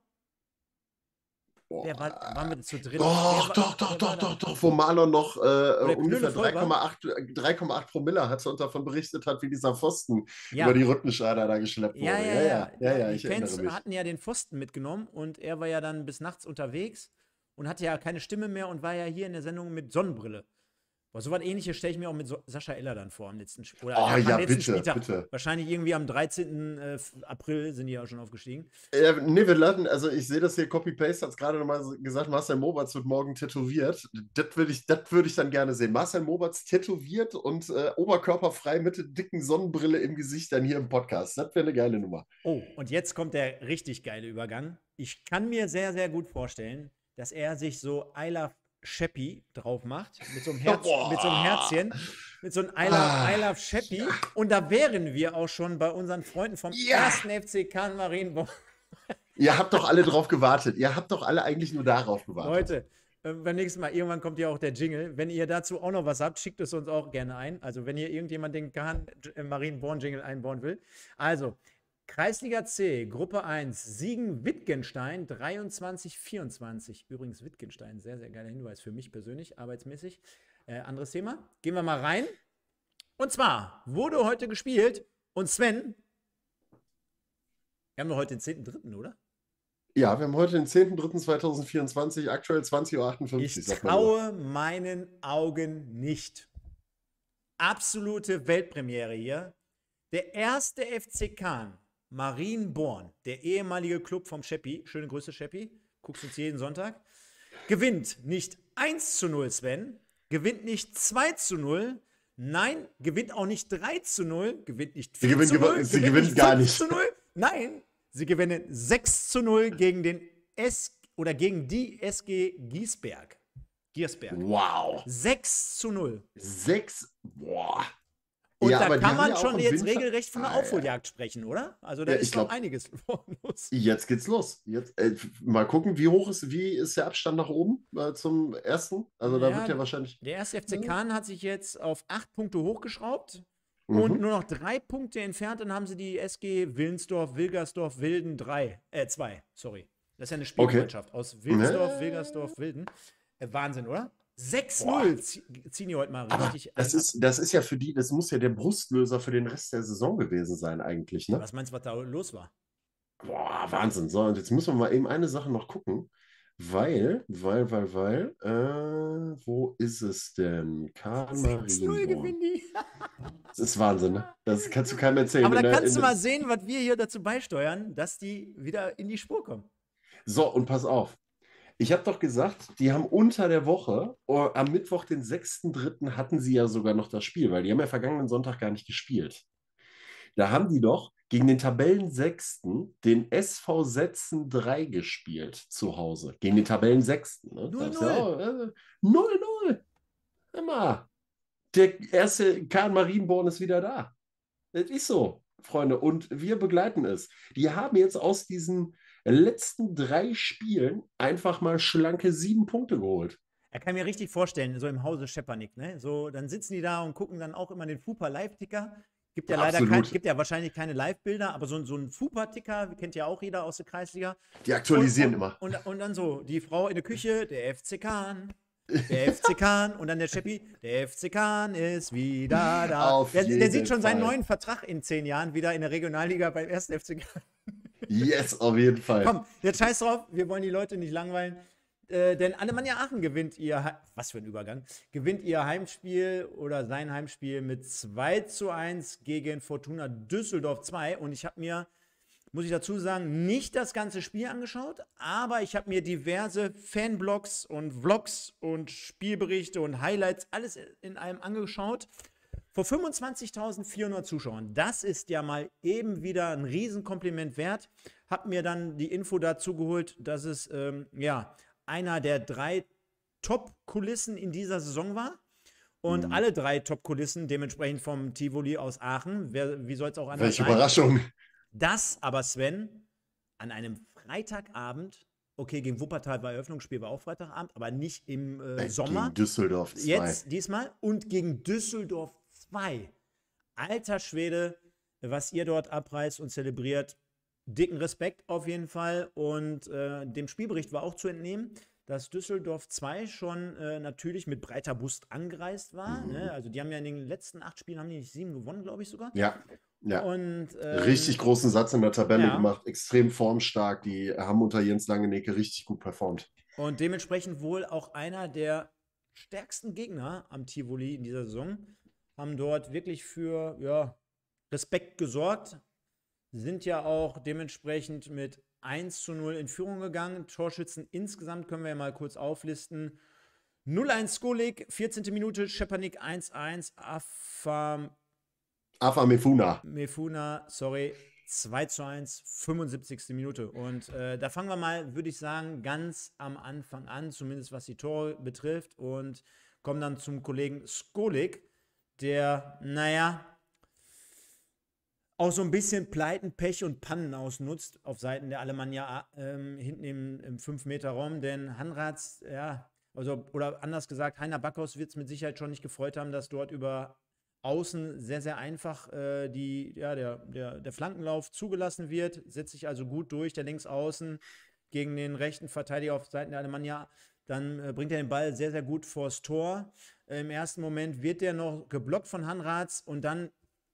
Wer war, waren wir zu dritt? Doch, Wer war, doch, doch, wer doch, war doch, da? doch, wo Marlon noch äh, Wo der ungefähr Knödel voll war? drei Komma acht Promille hatte und davon berichtet hat, wie dieser Pfosten über die Ja. Rückenscheider da geschleppt Ja, wurde. ja, Ja, ja. ja, ja, ja, Die ich erinnere Fans mich. hatten ja den Pfosten mitgenommen und er war ja dann bis nachts unterwegs und hatte ja keine Stimme mehr und war ja hier in der Sendung mit Sonnenbrille. Aber so was Ähnliches stelle ich mir auch mit so Sascha Eller dann vor am letzten, Sp oder Oh am ja, letzten bitte, Spieltag. bitte. Wahrscheinlich irgendwie am dreizehnten Äh, April sind die ja schon aufgestiegen. Äh, nee, wir laden, also ich sehe das hier, Copy-Paste hat es gerade nochmal gesagt, Marcel Moberts wird morgen tätowiert. Das würde ich, das würd ich dann gerne sehen. Marcel Moberts tätowiert und äh, oberkörperfrei mit der dicken Sonnenbrille im Gesicht dann hier im Podcast. Das wäre eine geile Nummer. Oh, und jetzt kommt der richtig geile Übergang. Ich kann mir sehr, sehr gut vorstellen, dass er sich so I Love Sheppy drauf macht, mit so einem, Herz, Boah. mit so einem Herzchen, mit so einem I Love, Ah. I Love Sheppy. Und da wären wir auch schon bei unseren Freunden vom Ja. ersten F C Kahn Marienborn. Ihr habt doch alle drauf gewartet. Ihr habt doch alle eigentlich nur darauf gewartet. Leute, äh, beim nächsten Mal, irgendwann kommt ja auch der Jingle. Wenn ihr dazu auch noch was habt, schickt es uns auch gerne ein. Also wenn hier irgendjemand den Kahn äh, Marienborn-Jingle einbauen will. Also, Kreisliga C, Gruppe eins, Siegen-Wittgenstein, dreiundzwanzig vierundzwanzig. Übrigens Wittgenstein, sehr, sehr geiler Hinweis für mich persönlich, arbeitsmäßig. Äh, anderes Thema. Gehen wir mal rein. Und zwar wurde heute gespielt und Sven, wir haben doch heute den zehnten dritten, oder? Ja, wir haben heute den zehnten dritten zweitausendvierundzwanzig, aktuell zwanzig Uhr achtundfünfzig. Ich sagt man nur. traue meinen Augen nicht. Absolute Weltpremiere hier. Der erste F C Kahn, Marienborn, der ehemalige Club vom Scheppi, schöne Grüße Scheppi, guckst uns jeden Sonntag, gewinnt nicht eins zu null, Sven, gewinnt nicht zwei zu null, nein, gewinnt auch nicht drei zu null, gewinnt nicht Sie vier gewinnen zu null, gew- sie gewinnen gar fünf nicht. zu null, nein, sie gewinnen sechs zu null gegen den S oder gegen die S G Giesberg. Giersberg. Wow. sechs zu null. Sechs. Boah. Und Ja, da aber die kann haben man ja auch schon im jetzt Winter- regelrecht von einer Ah, ja. Aufholjagd sprechen, oder? Also da Ja, ich ist noch glaub- einiges los. Jetzt geht's los. Jetzt, äh, mal gucken, wie hoch ist, wie ist der Abstand nach oben äh, zum ersten? Also da Ja, wird ja wahrscheinlich. Der erste F C Kahn hat sich jetzt auf acht Punkte hochgeschraubt Mhm. und nur noch drei Punkte entfernt. Dann haben sie die S G Willensdorf, Wilgersdorf, Wilden drei, äh, zwei, sorry. Das ist ja eine Spielgemeinschaft aus Wilsdorf, Ne? Wilgersdorf, Wilden. Äh, Wahnsinn, oder? sechs null zie- ziehen die heute mal Aber richtig das ein. ist, das ist ja für die, das muss ja der Brustlöser für den Rest der Saison gewesen sein, eigentlich, ne? Was meinst du, was da los war? Boah, Wahnsinn. So, und jetzt müssen wir mal eben eine Sache noch gucken. Weil, weil, weil, weil, äh, wo ist es denn? Kahn sechs null Marienborn. gewinnen die. Das ist Wahnsinn, ne? Das kannst du keinem erzählen. Aber In da der- kannst du in der- mal sehen, was wir hier dazu beisteuern, dass die wieder in die Spur kommen. So, und pass auf. Ich habe doch gesagt, die haben unter der Woche, oh, am Mittwoch, den sechsten dritten hatten sie ja sogar noch das Spiel, weil die haben ja vergangenen Sonntag gar nicht gespielt. Da haben die doch gegen den Tabellensechsten den S V Setzen drei gespielt zu Hause. Gegen den Tabellensechsten. Ne? null Das ist null. ja auch, äh, null null. Immer. Der erste Kahn Marienborn ist wieder da. Das ist so, Freunde. Und wir begleiten es. Die haben jetzt aus diesen letzten drei Spielen einfach mal schlanke sieben Punkte geholt. Er kann mir richtig vorstellen, so im Hause Schepanik, ne? So, dann sitzen die da und gucken dann auch immer den Fupa Live-Ticker. Gibt ja leider Absolut. kein, gibt ja wahrscheinlich keine Live-Bilder, aber so, ein- so ein Fupa-Ticker kennt ja auch jeder aus der Kreisliga. Die aktualisieren und, immer. Und, und, und dann so, die Frau in der Küche, der F C Kahn. Der F C Kahn und dann der Scheppi, der F C Kahn ist wieder da. Auf Der, der jeden sieht schon seinen Fall. neuen Vertrag in zehn Jahren wieder in der Regionalliga beim ersten F C Kahn. Yes, auf jeden Fall. Komm, jetzt scheiß drauf, wir wollen die Leute nicht langweilen. Äh, denn Alemannia Aachen gewinnt ihr, He- was für ein Übergang, gewinnt ihr Heimspiel oder sein Heimspiel mit zwei zu eins gegen Fortuna Düsseldorf zwei. Und ich habe mir, muss ich dazu sagen, nicht das ganze Spiel angeschaut, aber ich habe mir diverse Fanblogs und Vlogs und Spielberichte und Highlights, alles in einem angeschaut. Vor fünfundzwanzigtausendvierhundert Zuschauern. Das ist ja mal eben wieder ein Riesenkompliment wert. Hab mir dann die Info dazu geholt, dass es ähm, ja einer der drei Top-Kulissen in dieser Saison war. Und Mhm. alle drei Top-Kulissen dementsprechend vom Tivoli aus Aachen. Wer, wie soll es auch anders Welche sein? Überraschung. Das aber, Sven, an einem Freitagabend Okay, gegen Wuppertal war Eröffnungsspiel, war auch Freitagabend, aber nicht im äh, Äh, Sommer. Gegen Düsseldorf zwei. Jetzt, diesmal. Und gegen Düsseldorf zwei. Alter Schwede, was ihr dort abreißt und zelebriert. Dicken Respekt auf jeden Fall. Und äh, dem Spielbericht war auch zu entnehmen, dass Düsseldorf zwei schon äh, natürlich mit breiter Brust angereist war. Mhm. Ne? Also die haben ja in den letzten acht Spielen, haben die nicht sieben gewonnen, glaube ich sogar. Ja, ja. Und ähm, Richtig großen Satz in der Tabelle ja. gemacht, extrem formstark. Die haben unter Jens Langenecke richtig gut performt. Und dementsprechend wohl auch einer der stärksten Gegner am Tivoli in dieser Saison. Haben dort wirklich für ja, Respekt gesorgt. Sind ja auch dementsprechend mit eins zu null in Führung gegangen. Torschützen insgesamt können wir ja mal kurz auflisten. null eins Skolik, vierzehnte Minute, Schepanik eins eins, Afam Afa Mefuna. Mefuna, sorry, zwei zu eins, fünfundsiebzigste Minute. Und äh, da fangen wir mal, würde ich sagen, ganz am Anfang an, zumindest was die Tore betrifft. Und kommen dann zum Kollegen Skolik, der, naja, auch so ein bisschen Pleiten, Pech und Pannen ausnutzt auf Seiten der Alemannia ähm, hinten im, im fünf Meter Raum. Denn Hanrads, ja, also, oder anders gesagt, Heiner Backhaus wird es mit Sicherheit schon nicht gefreut haben, dass dort über Außen sehr, sehr einfach äh, die, ja, der, der, der Flankenlauf zugelassen wird. Setzt sich also gut durch, der Linksaußen gegen den rechten Verteidiger auf Seiten der Alemannia. Dann äh, bringt er den Ball sehr, sehr gut vors Tor. Äh, Im ersten Moment wird der noch geblockt von Hanrads und dann,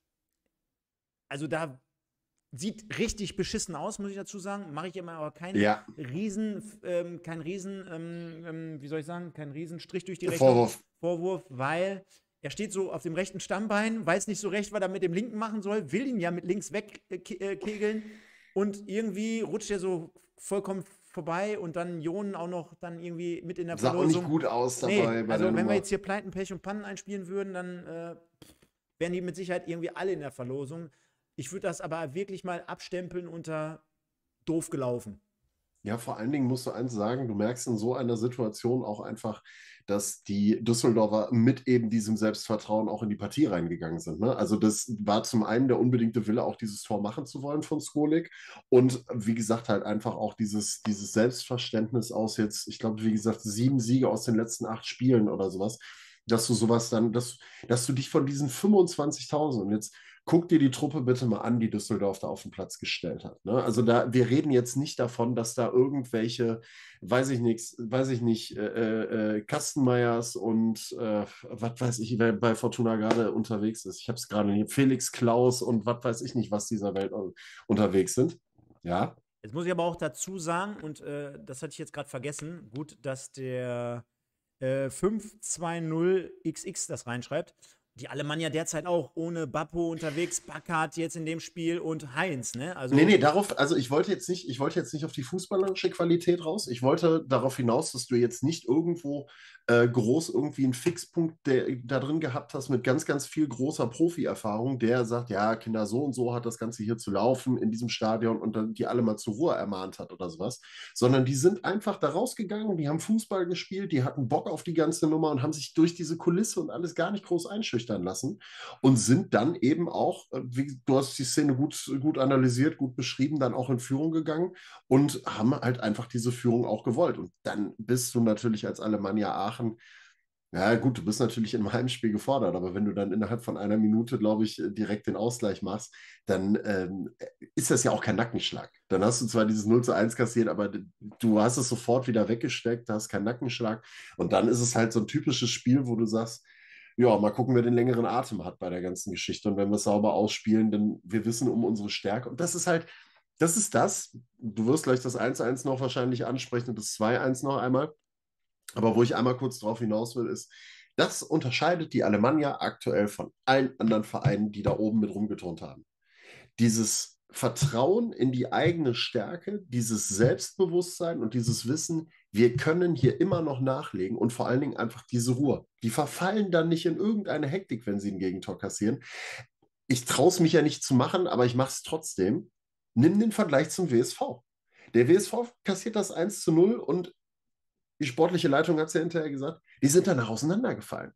also da sieht richtig beschissen aus, muss ich dazu sagen. Mache ich immer aber keinen Ja. riesen, ähm, kein riesen, ähm, ähm, wie soll ich sagen, keinen riesen Strich durch die Rechnung. Vorwurf. Vorwurf, weil er steht so auf dem rechten Stammbein, weiß nicht so recht, was er mit dem linken machen soll, will ihn ja mit links wegkegeln und irgendwie rutscht er so vollkommen vorbei und dann Ionen auch noch dann irgendwie mit in der Sah auch Verlosung. nicht gut aus dabei. Nee, bei also der wenn Nummer. wir jetzt hier Pleiten, Pech und Pannen einspielen würden, dann äh, wären die mit Sicherheit irgendwie alle in der Verlosung. Ich würde das aber wirklich mal abstempeln unter doof gelaufen. Ja, vor allen Dingen musst du eins sagen, du merkst in so einer Situation auch einfach, dass die Düsseldorfer mit eben diesem Selbstvertrauen auch in die Partie reingegangen sind. Ne? Also das war zum einen der unbedingte Wille, auch dieses Tor machen zu wollen von Skolik und wie gesagt halt einfach auch dieses, dieses Selbstverständnis aus jetzt, ich glaube, wie gesagt, sieben Siege aus den letzten acht Spielen oder sowas, dass du sowas dann, dass, dass du dich von diesen fünfundzwanzigtausend und jetzt guck dir die Truppe bitte mal an, die Düsseldorf da auf den Platz gestellt hat. Ne? Also da, wir reden jetzt nicht davon, dass da irgendwelche, weiß ich nicht, weiß ich nicht, äh, äh, Kastenmeyers und äh, was weiß ich, wer bei Fortuna gerade unterwegs ist. Ich habe es gerade nicht. Felix Klaus und was weiß ich nicht, was dieser Welt unterwegs sind. Ja. Jetzt muss ich aber auch dazu sagen, und äh, das hatte ich jetzt gerade vergessen, gut, dass der äh, fünf zwei null X X das reinschreibt. Die Alemannia derzeit auch ohne Bappo unterwegs, Backhardt jetzt in dem Spiel und Heinz, ne? Also Nee, nee, darauf, also ich wollte jetzt nicht, ich wollte jetzt nicht auf die fußballerische Qualität raus. Ich wollte darauf hinaus, dass du jetzt nicht irgendwo äh, groß irgendwie einen Fixpunkt der, da drin gehabt hast mit ganz, ganz viel großer Profi-Erfahrung, der sagt, ja, Kinder, so und so hat das Ganze hier zu laufen in diesem Stadion und dann die alle mal zur Ruhe ermahnt hat oder sowas, sondern die sind einfach da rausgegangen, die haben Fußball gespielt, die hatten Bock auf die ganze Nummer und haben sich durch diese Kulisse und alles gar nicht groß einschüchtern lassen und sind dann eben auch, äh, wie, du hast die Szene gut, gut analysiert, gut beschrieben, dann auch in Führung gegangen und haben halt einfach diese Führung auch gewollt. Und dann bist du natürlich als Alemannia Aachen, ja gut, du bist natürlich im Heimspiel gefordert, aber wenn du dann innerhalb von einer Minute, glaube ich, direkt den Ausgleich machst, dann ähm, ist das ja auch kein Nackenschlag. Dann hast du zwar dieses null zu eins kassiert, aber du hast es sofort wieder weggesteckt, da hast keinen Nackenschlag. Und dann ist es halt so ein typisches Spiel, wo du sagst, ja, mal gucken, wer den längeren Atem hat bei der ganzen Geschichte. Und wenn wir es sauber ausspielen, dann wir wissen um unsere Stärke. Und das ist halt, das ist das. Du wirst gleich das eins eins noch wahrscheinlich ansprechen und das zwei eins noch einmal. Aber wo ich einmal kurz drauf hinaus will, ist, das unterscheidet die Alemannia aktuell von allen anderen Vereinen, die da oben mit rumgeturnt haben. Dieses Vertrauen in die eigene Stärke, dieses Selbstbewusstsein und dieses Wissen, wir können hier immer noch nachlegen und vor allen Dingen einfach diese Ruhe. Die verfallen dann nicht in irgendeine Hektik, wenn sie ein Gegentor kassieren. Ich traue es mich ja nicht zu machen, aber ich mache es trotzdem. Nimm den Vergleich zum W S V. Der W S V kassiert das eins zu null und die sportliche Leitung hat es ja hinterher gesagt, die sind danach auseinandergefallen.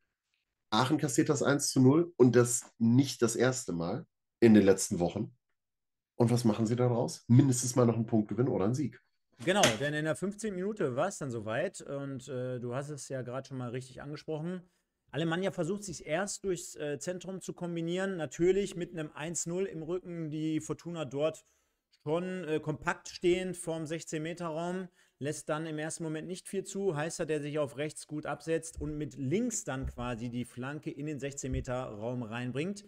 Aachen kassiert das eins zu null und das nicht das erste Mal in den letzten Wochen. Und was machen sie daraus? Mindestens mal noch einen Punktgewinn oder einen Sieg. Genau, denn in der fünfzehnten Minute war es dann soweit und äh, du hast es ja gerade schon mal richtig angesprochen. Alemannia versucht sich erst durchs äh, Zentrum zu kombinieren, natürlich mit einem eins null im Rücken, die Fortuna dort schon äh, kompakt stehend vorm sechzehn-Meter-Raum, lässt dann im ersten Moment nicht viel zu, Heißer, der sich auf rechts gut absetzt und mit links dann quasi die Flanke in den sechzehn-Meter-Raum reinbringt.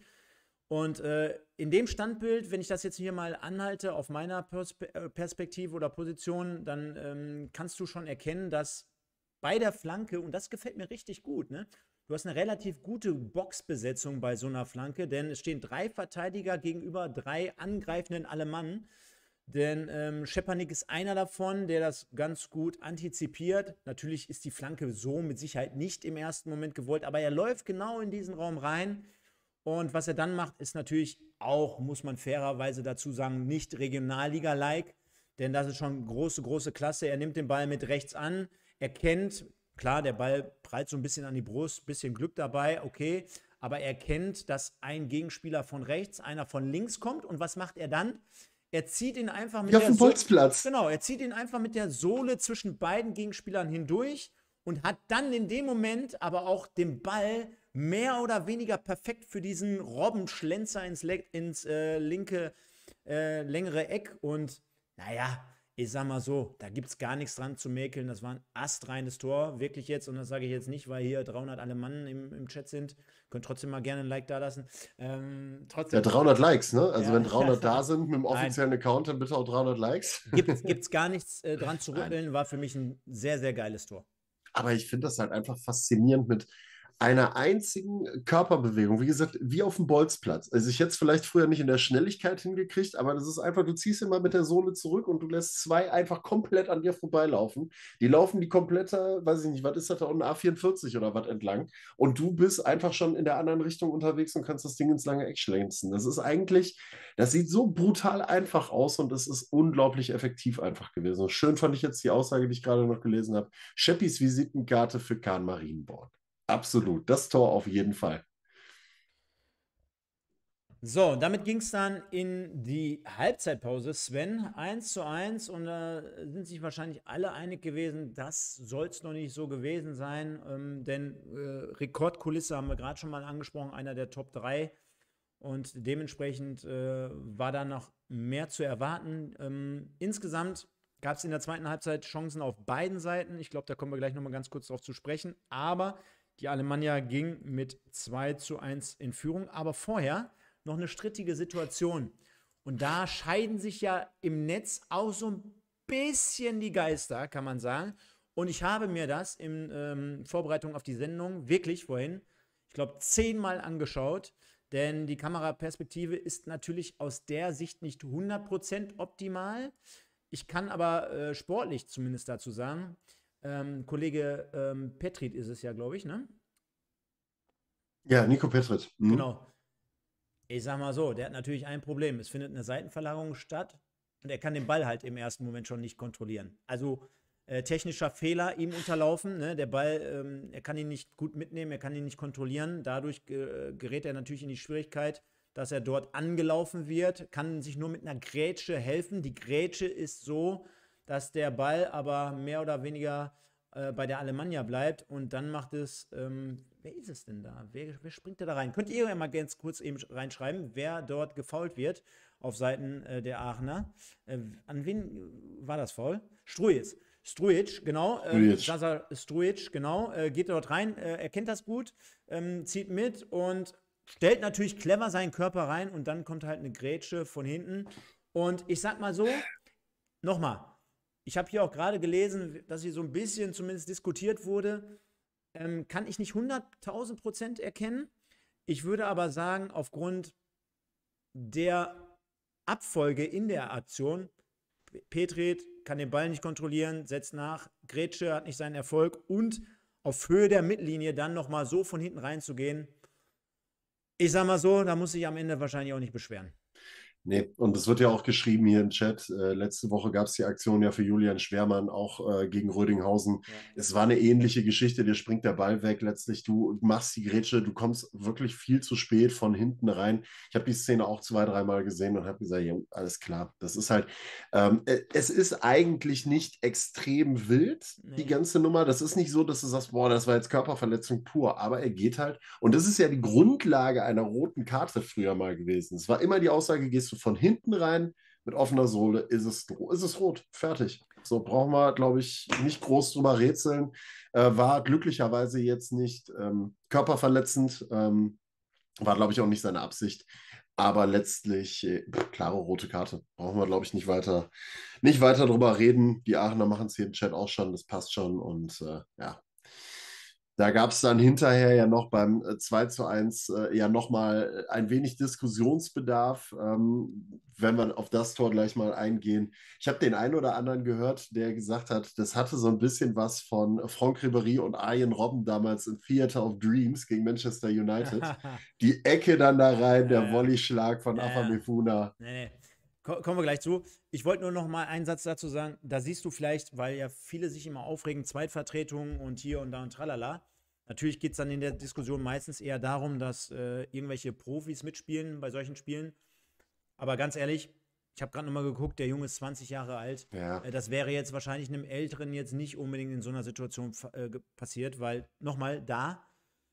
Und äh, in dem Standbild, wenn ich das jetzt hier mal anhalte auf meiner Perspe äh, Perspektive oder Position, dann ähm, kannst du schon erkennen, dass bei der Flanke, und das gefällt mir richtig gut, ne? Du hast eine relativ gute Boxbesetzung bei so einer Flanke, denn es stehen drei Verteidiger gegenüber drei angreifenden Alemannen. Denn ähm, Schepanik ist einer davon, der das ganz gut antizipiert. Natürlich ist die Flanke so mit Sicherheit nicht im ersten Moment gewollt, aber er läuft genau in diesen Raum rein. Und was er dann macht, ist natürlich auch, muss man fairerweise dazu sagen, nicht Regionalliga-like. Denn das ist schon große, große Klasse. Er nimmt den Ball mit rechts an, er kennt, klar, der Ball prallt so ein bisschen an die Brust, bisschen Glück dabei, okay. Aber er kennt, dass ein Gegenspieler von rechts, einer von links kommt. Und was macht er dann? Er zieht ihn einfach mit Wie auf der dem Sohle. Bolzplatz. Genau, er zieht ihn einfach mit der Sohle zwischen beiden Gegenspielern hindurch und hat dann in dem Moment aber auch den Ball mehr oder weniger perfekt für diesen Robbenschlenzer ins, ins äh, linke, äh, längere Eck. Und naja, ich sag mal so, da gibt es gar nichts dran zu mäkeln. Das war ein astreines Tor, wirklich jetzt. Und das sage ich jetzt nicht, weil hier dreihundert Alemannen im, im Chat sind. Könnt trotzdem mal gerne ein Like da lassen. Ähm, trotzdem. Ja, dreihundert Likes, ne? Also Ja. wenn dreihundert da sind mit dem Nein. offiziellen Account, dann bitte auch dreihundert Likes. Gibt es gar nichts äh, dran zu rütteln, war für mich ein sehr, sehr geiles Tor. Aber ich finde das halt einfach faszinierend mit einer einzigen Körperbewegung. Wie gesagt, wie auf dem Bolzplatz. Also ich hätte es vielleicht früher nicht in der Schnelligkeit hingekriegt, aber das ist einfach, du ziehst immer mit der Sohle zurück und du lässt zwei einfach komplett an dir vorbeilaufen. Die laufen die komplette, weiß ich nicht, was ist das da unten, A vierundvierzig oder was entlang. Und du bist einfach schon in der anderen Richtung unterwegs und kannst das Ding ins lange Eck schlänzen. Das ist eigentlich, das sieht so brutal einfach aus und es ist unglaublich effektiv einfach gewesen. Und schön fand ich jetzt die Aussage, die ich gerade noch gelesen habe. Scheppis Visitenkarte für Kahn Marienborn. Absolut, das Tor auf jeden Fall. So, damit ging es dann in die Halbzeitpause. Sven, eins zu eins und da sind sich wahrscheinlich alle einig gewesen, das soll es noch nicht so gewesen sein, ähm, denn äh, Rekordkulisse haben wir gerade schon mal angesprochen, einer der Top drei und dementsprechend äh, war da noch mehr zu erwarten. Ähm, insgesamt gab es in der zweiten Halbzeit Chancen auf beiden Seiten. Ich glaube, da kommen wir gleich noch mal ganz kurz drauf zu sprechen, aber die Alemannia ging mit zwei zu eins in Führung, aber vorher noch eine strittige Situation. Und da scheiden sich ja im Netz auch so ein bisschen die Geister, kann man sagen. Und ich habe mir das in ähm, Vorbereitung auf die Sendung wirklich vorhin, ich glaube, zehnmal angeschaut. Denn die Kameraperspektive ist natürlich aus der Sicht nicht hundert Prozent optimal. Ich kann aber äh, sportlich zumindest dazu sagen, Ähm, Kollege ähm, Petrit ist es ja, glaube ich, ne? Ja, Nico Petrit. Mhm. Genau. Ich sag mal so, der hat natürlich ein Problem. Es findet eine Seitenverlagerung statt und er kann den Ball halt im ersten Moment schon nicht kontrollieren. Also äh, technischer Fehler ihm unterlaufen. Ne? Der Ball, ähm, er kann ihn nicht gut mitnehmen, er kann ihn nicht kontrollieren. Dadurch äh, gerät er natürlich in die Schwierigkeit, dass er dort angelaufen wird, kann sich nur mit einer Grätsche helfen. Die Grätsche ist so, dass der Ball aber mehr oder weniger äh, bei der Alemannia bleibt und dann macht es, ähm, wer ist es denn da? Wer, wer springt da rein? Könnt ihr ja mal ganz kurz eben reinschreiben, wer dort gefoult wird auf Seiten äh, der Aachener? Äh, an wen war das Foul? Strujic. Strujic, genau. Ähm, Sasa Strujic, genau. Äh, geht dort rein, äh, erkennt das gut, ähm, zieht mit und stellt natürlich clever seinen Körper rein und dann kommt halt eine Grätsche von hinten. Und ich sag mal so, nochmal, ich habe hier auch gerade gelesen, dass hier so ein bisschen zumindest diskutiert wurde, ähm, kann ich nicht hunderttausend Prozent erkennen. Ich würde aber sagen, aufgrund der Abfolge in der Aktion, Petrit kann den Ball nicht kontrollieren, setzt nach, Grätsche hat nicht seinen Erfolg und auf Höhe der Mittellinie dann nochmal so von hinten reinzugehen, ich sag mal so, da muss ich am Ende wahrscheinlich auch nicht beschweren. Nee, und es wird ja auch geschrieben hier im Chat. Äh, letzte Woche gab es die Aktion ja für Julian Schwermann auch äh, gegen Rödinghausen. Ja. Es war eine ähnliche Geschichte. Dir springt der Ball weg. Letztlich, du machst die Grätsche. Du kommst wirklich viel zu spät von hinten rein. Ich habe die Szene auch zwei, dreimal gesehen und habe gesagt, ja, alles klar. Das ist halt, ähm, äh, es ist eigentlich nicht extrem wild, die Nee. ganze Nummer. Das ist nicht so, dass du sagst, boah, das war jetzt Körperverletzung pur. Aber er geht halt. Und das ist ja die Grundlage einer roten Karte früher mal gewesen. Es war immer die Aussage, gehst du von hinten rein mit offener Sohle, ist es, ist es rot. Fertig. So brauchen wir, glaube ich, nicht groß drüber rätseln. Äh, war glücklicherweise jetzt nicht ähm, körperverletzend. Ähm, war, glaube ich, auch nicht seine Absicht. Aber letztlich, äh, klare rote Karte. Brauchen wir, glaube ich, nicht weiter, nicht weiter drüber reden. Die Aachener machen es hier im Chat auch schon. Das passt schon. Und äh, ja, da gab es dann hinterher ja noch beim äh, zwei zu eins äh, ja nochmal ein wenig Diskussionsbedarf, ähm, wenn wir auf das Tor gleich mal eingehen. Ich habe den einen oder anderen gehört, der gesagt hat, das hatte so ein bisschen was von Franck Ribéry und Arjen Robben damals in Theater of Dreams gegen Manchester United. Die Ecke dann da rein, der Ja, ja. Volleyschlag von Ja, Afa ja. Mifuna. Nee, nee. Ko- Kommen wir gleich zu. Ich wollte nur noch mal einen Satz dazu sagen. Da siehst du vielleicht, weil ja viele sich immer aufregen, Zweitvertretungen und hier und da und tralala. Natürlich geht es dann in der Diskussion meistens eher darum, dass äh, irgendwelche Profis mitspielen bei solchen Spielen. Aber ganz ehrlich, ich habe gerade noch mal geguckt, der Junge ist zwanzig Jahre alt. Ja. Äh, das wäre jetzt wahrscheinlich einem Älteren jetzt nicht unbedingt in so einer Situation fa- äh, ge- passiert, weil nochmal da,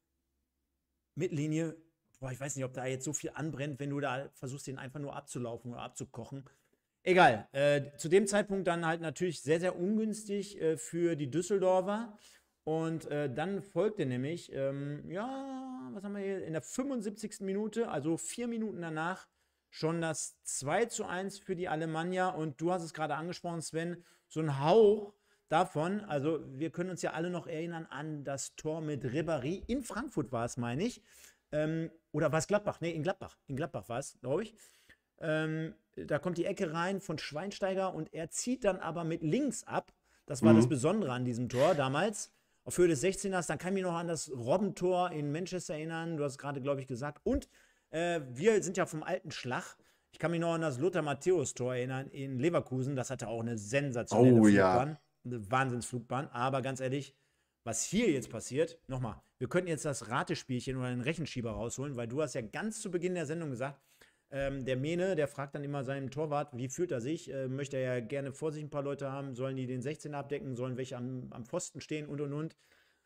Mittellinie, boah, ich weiß nicht, ob da jetzt so viel anbrennt, wenn du da versuchst, den einfach nur abzulaufen oder abzukochen. Egal. Äh, zu dem Zeitpunkt dann halt natürlich sehr, sehr ungünstig äh, für die Düsseldorfer. Und äh, dann folgte nämlich, ähm, ja, was haben wir hier, in der fünfundsiebzigsten Minute, also vier Minuten danach, schon das zwei zu eins für die Alemannia. Und du hast es gerade angesprochen, Sven, so ein Hauch davon, also wir können uns ja alle noch erinnern an das Tor mit Ribéry. In Frankfurt war es, meine ich. Ähm, oder war es Gladbach? Nee, in Gladbach. In Gladbach war es, glaube ich. Ähm, da kommt die Ecke rein von Schweinsteiger und er zieht dann aber mit links ab. Das war Mhm. das Besondere an diesem Tor damals. Auf Höhe des sechzehners. Dann kann ich mich noch an das Robbentor in Manchester erinnern. Du hast es gerade, glaube ich, gesagt. Und äh, wir sind ja vom alten Schlag. Ich kann mich noch an das Lothar-Matthäus-Tor erinnern in Leverkusen. Das hatte auch eine sensationelle Oh, ja. Flugbahn. Eine Wahnsinnsflugbahn. Aber ganz ehrlich, was hier jetzt passiert, nochmal, wir könnten jetzt das Ratespielchen oder den Rechenschieber rausholen, weil du hast ja ganz zu Beginn der Sendung gesagt, ähm, der Mene, der fragt dann immer seinen Torwart, wie fühlt er sich? Äh, möchte er ja gerne vor sich ein paar Leute haben? Sollen die den sechzehner abdecken? Sollen welche am, am Pfosten stehen? Und, und, und.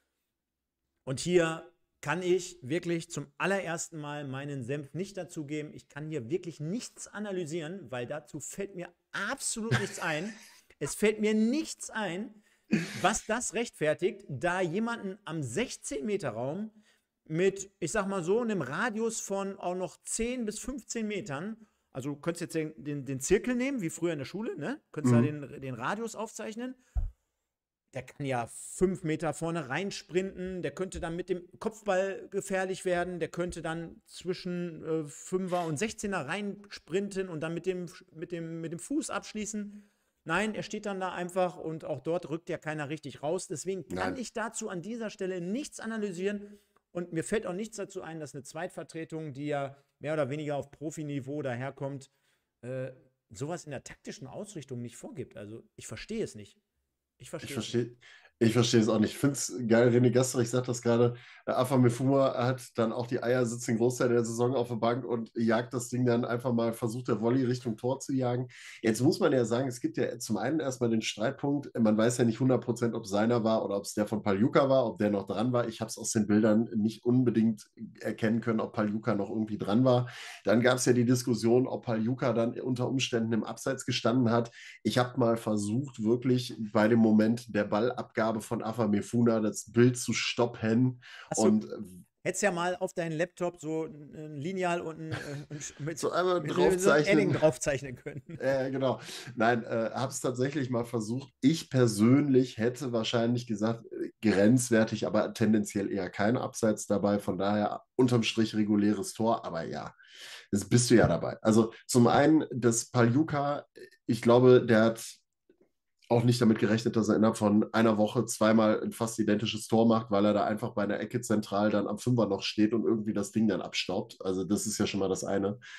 Und hier kann ich wirklich zum allerersten Mal meinen Senf nicht dazugeben. Ich kann hier wirklich nichts analysieren, weil dazu fällt mir absolut nichts ein. Es fällt mir nichts ein, was das rechtfertigt, da jemanden am sechzehn-Meter-Raum mit, ich sag mal so, einem Radius von auch noch zehn bis fünfzehn Metern, also du könntest jetzt den, den, den Zirkel nehmen, wie früher in der Schule, ne? Könntest Mhm. da den, den Radius aufzeichnen. Der kann ja fünf Meter vorne reinsprinten, der könnte dann mit dem Kopfball gefährlich werden, der könnte dann zwischen äh, Fünfer und sechzehner reinsprinten und dann mit dem, mit, dem, mit dem Fuß abschließen. Nein, er steht dann da einfach und auch dort rückt ja keiner richtig raus. Deswegen kann Nein. ich dazu an dieser Stelle nichts analysieren und mir fällt auch nichts dazu ein, dass eine Zweitvertretung, die ja mehr oder weniger auf Profiniveau daherkommt, äh, sowas in der taktischen Ausrichtung nicht vorgibt. Also ich verstehe es nicht. Ich Ich verstehe es nicht. verstehe ich verstehe es auch nicht. Ich finde es geil, René Gastrich sagt das gerade. äh, Afa Mifuma hat dann auch die Eier, sitzt den Großteil der Saison auf der Bank und jagt das Ding dann einfach mal, versucht der Volley Richtung Tor zu jagen. Jetzt muss man ja sagen, es gibt ja zum einen erstmal den Streitpunkt, man weiß ja nicht hundert Prozent, ob es seiner war oder ob es der von Paljuka war, ob der noch dran war. Ich habe es aus den Bildern nicht unbedingt erkennen können, ob Paljuka noch irgendwie dran war. Dann gab es ja die Diskussion, ob Paljuka dann unter Umständen im Abseits gestanden hat. Ich habe mal versucht, wirklich bei dem Moment der Ballabgabe von Afa Mifuna das Bild zu stoppen. Hast du- Und äh, Hättest ja mal auf deinen Laptop so ein ein Lineal und ein, äh, ein mit, so einmal mit so ein draufzeichnen. Edding draufzeichnen können. Äh, genau. Nein, äh, habe es tatsächlich mal versucht. Ich persönlich hätte wahrscheinlich gesagt, äh, grenzwertig, aber tendenziell eher kein Abseits dabei. Von daher unterm Strich reguläres Tor. Aber ja, das bist du ja dabei. Also zum einen, das Paljuka, ich glaube, der hat auch nicht damit gerechnet, dass er innerhalb von einer Woche zweimal ein fast identisches Tor macht, weil er da einfach bei einer Ecke zentral dann am Fünfer noch steht und irgendwie das Ding dann abstaubt. Also das ist ja schon mal das eine.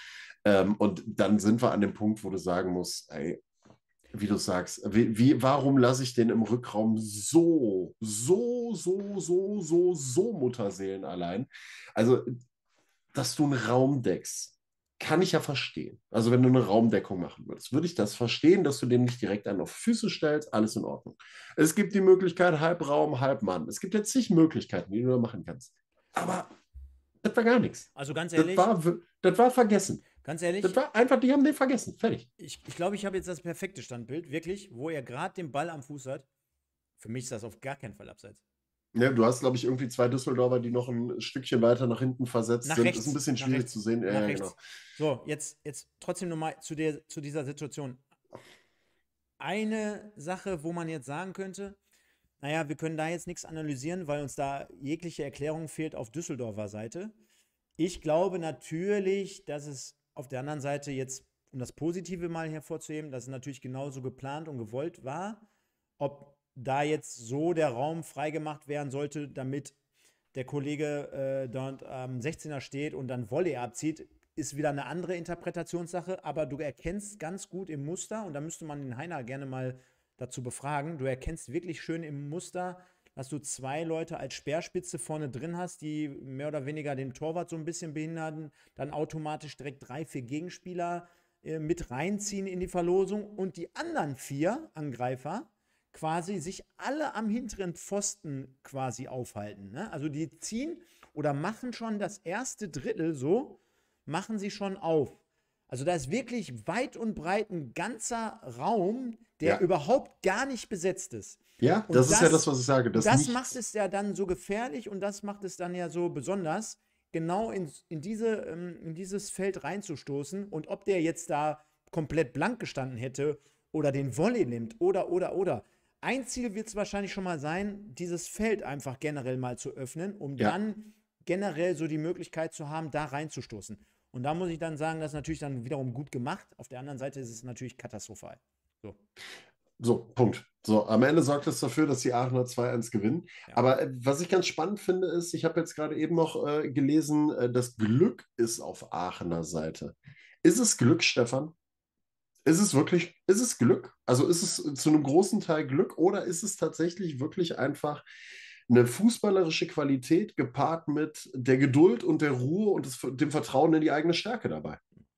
Ähm, und dann sind wir an dem Punkt, wo du sagen musst, ey, wie du sagst, wie, wie, warum lasse ich den im Rückraum so, so, so, so, so, so Mutterseelen allein? Also, dass du einen Raum deckst, kann ich ja verstehen. Also, wenn du eine Raumdeckung machen würdest, würde ich das verstehen, dass du den nicht direkt einen auf Füße stellst, alles in Ordnung. Es gibt die Möglichkeit, halb Raum, halb Mann. Es gibt jetzt zig Möglichkeiten, die du da machen kannst. Aber das war gar nichts. Also ganz Das ehrlich, war, w- das war vergessen. ganz Das ehrlich, war einfach, die haben den vergessen. Fertig. ich, ich glaube, ich habe jetzt das perfekte Standbild, wirklich, wo er gerade den Ball am Fuß hat. Für mich ist das auf gar keinen Fall abseits. Ja, du hast, glaube ich, irgendwie zwei Düsseldorfer, die noch ein Stückchen weiter nach hinten versetzt Nach sind. rechts. Ist ein bisschen Nach schwierig rechts. zu sehen. Ja, Nach ja, rechts. genau. So, jetzt, jetzt trotzdem nochmal zu, der, zu dieser Situation. Eine Sache, wo man jetzt sagen könnte, naja, wir können da jetzt nichts analysieren, weil uns da jegliche Erklärung fehlt auf Düsseldorfer Seite. Ich glaube natürlich, dass es auf der anderen Seite jetzt, um das Positive mal hervorzuheben, dass es natürlich genauso geplant und gewollt war. Ob da jetzt so der Raum freigemacht werden sollte, damit der Kollege äh, dort am sechzehner steht und dann Volley abzieht, ist wieder eine andere Interpretationssache, aber du erkennst ganz gut im Muster, und da müsste man den Heiner gerne mal dazu befragen, du erkennst wirklich schön im Muster, dass du zwei Leute als Speerspitze vorne drin hast, die mehr oder weniger den Torwart so ein bisschen behindern, dann automatisch direkt drei, vier Gegenspieler äh, mit reinziehen in die Verlosung und die anderen vier Angreifer quasi sich alle am hinteren Pfosten quasi aufhalten. Ne? Also die ziehen oder machen schon das erste Drittel so, machen sie schon auf. Also da ist wirklich weit und breit ein ganzer Raum, der Ja. überhaupt gar nicht besetzt ist. Ja, Und das ist ja das- das, was ich sage. Das, Das nichts. macht es ja dann so gefährlich und das macht es dann ja so besonders, genau in, in, diese, ähm, in dieses Feld reinzustoßen. Und ob der jetzt da komplett blank gestanden hätte oder den Volley nimmt oder, oder, oder. Ein Ziel wird es wahrscheinlich schon mal sein, dieses Feld einfach generell mal zu öffnen, um Ja. dann generell so die Möglichkeit zu haben, da reinzustoßen. Und da muss ich dann sagen, das ist natürlich dann wiederum gut gemacht. Auf der anderen Seite ist es natürlich katastrophal. So. So, Punkt. So, am Ende sorgt es dafür, dass die Aachener zwei eins gewinnen. Ja. Aber äh, was ich ganz spannend finde, ist, ich habe jetzt gerade eben noch äh, gelesen, äh, das Glück ist auf Aachener Seite. Ist es Glück, Stefan? Ist es wirklich, ist es Glück? Also ist es zu einem großen Teil Glück oder ist es tatsächlich wirklich einfach eine fußballerische Qualität gepaart mit der Geduld und der Ruhe und des, dem Vertrauen in die eigene Stärke dabei?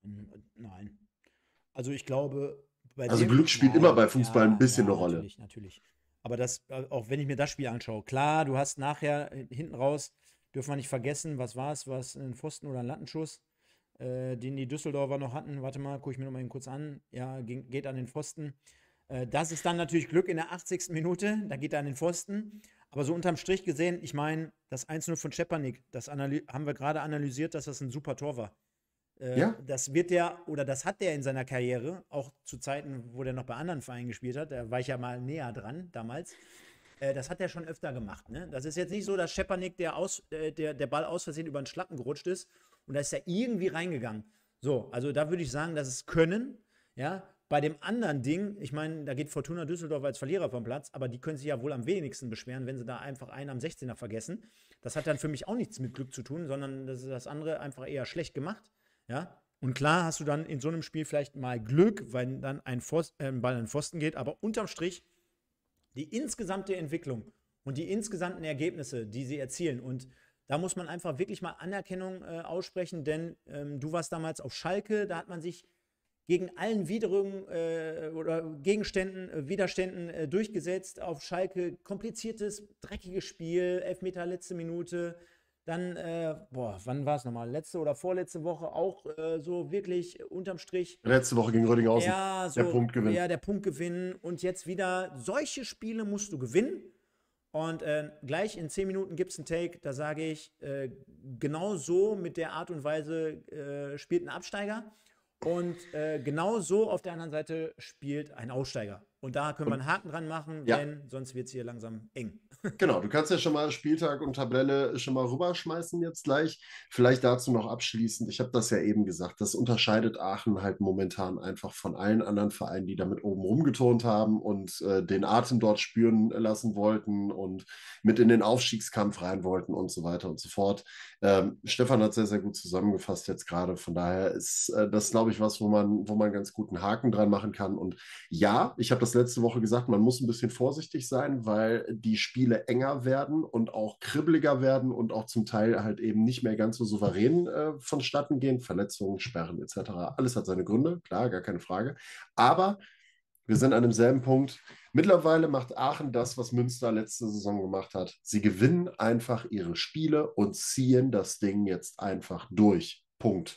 Nein. Also ich glaube, bei Also dem, Glück spielt nein, immer bei Fußball ja, ein bisschen ja, eine Rolle. Natürlich, natürlich. Aber das, äh, auch wenn ich mir das Spiel anschaue, klar, du hast nachher äh, hinten raus, dürfen wir nicht vergessen, was war es, was ein Pfosten oder ein Lattenschuss, äh, den die Düsseldorfer noch hatten. Warte mal, gucke ich mir noch mal eben kurz an. Ja, ging, geht an den Pfosten. Äh, das ist dann natürlich Glück in der achtzigsten Minute, da geht er an den Pfosten. Aber so unterm Strich gesehen, ich meine, das eins null von Schepanik, das analy- haben wir gerade analysiert, dass das ein super Tor war. Äh, Ja. Das wird der, oder das hat der in seiner Karriere, auch zu Zeiten, wo der noch bei anderen Vereinen gespielt hat, da war ich ja mal näher dran damals, äh, das hat er schon öfter gemacht. Ne? Das ist jetzt nicht so, dass Schepanik, der, aus, äh, der, der Ball aus Versehen über den Schlappen gerutscht ist und da ist er irgendwie reingegangen. So, also da würde ich sagen, das ist Können, ja. Bei dem anderen Ding, ich meine, da geht Fortuna Düsseldorf als Verlierer vom Platz, aber die können sich ja wohl am wenigsten beschweren, wenn sie da einfach einen am sechzehner vergessen. Das hat dann für mich auch nichts mit Glück zu tun, sondern das ist das andere einfach eher schlecht gemacht. Ja, und klar hast du dann in so einem Spiel vielleicht mal Glück, weil dann ein, Pfost, äh, ein Ball an den Pfosten geht, aber unterm Strich die insgesamte Entwicklung und die insgesamten Ergebnisse, die sie erzielen. Und da muss man einfach wirklich mal Anerkennung äh, aussprechen, denn ähm, du warst damals auf Schalke, da hat man sich gegen allen Widrungen äh, oder Gegenständen, äh, Widerständen äh, durchgesetzt. Auf Schalke kompliziertes, dreckiges Spiel, Elfmeter letzte Minute. Dann, äh, boah, wann war es nochmal? Letzte oder vorletzte Woche auch äh, so wirklich unterm Strich. Letzte Woche gegen Rödinghausen. Ja, so, Der Punktgewinn. Ja, der Punktgewinn. Und jetzt wieder, solche Spiele musst du gewinnen. Und äh, gleich in zehn Minuten gibt es einen Take, da sage ich, äh, genau so mit der Art und Weise äh, spielt ein Absteiger. Und äh, genau so auf der anderen Seite spielt ein Aussteiger. Und da können wir Und einen Haken dran machen, ja, denn sonst wird es hier langsam eng. genau, du kannst ja schon mal Spieltag und Tabelle schon mal rüberschmeißen jetzt gleich. Vielleicht dazu noch abschließend, ich habe das ja eben gesagt, das unterscheidet Aachen halt momentan einfach von allen anderen Vereinen, die damit oben rumgeturnt haben und äh, den Atem dort spüren lassen wollten und mit in den Aufstiegskampf rein wollten und so weiter und so fort. Ähm, Stefan hat sehr, sehr gut zusammengefasst jetzt gerade. Von daher ist äh, das, glaube ich, was, wo man, wo man ganz gut einen Haken dran machen kann. Und ja, ich habe das letzte Woche gesagt, man muss ein bisschen vorsichtig sein, weil die Spiele enger werden und auch kribbeliger werden und auch zum Teil halt eben nicht mehr ganz so souverän äh, vonstatten gehen. Verletzungen, Sperren et cetera. Alles hat seine Gründe, klar, gar keine Frage. Aber wir sind an demselben Punkt. Mittlerweile macht Aachen das, was Münster letzte Saison gemacht hat. Sie gewinnen einfach ihre Spiele und ziehen das Ding jetzt einfach durch. Punkt.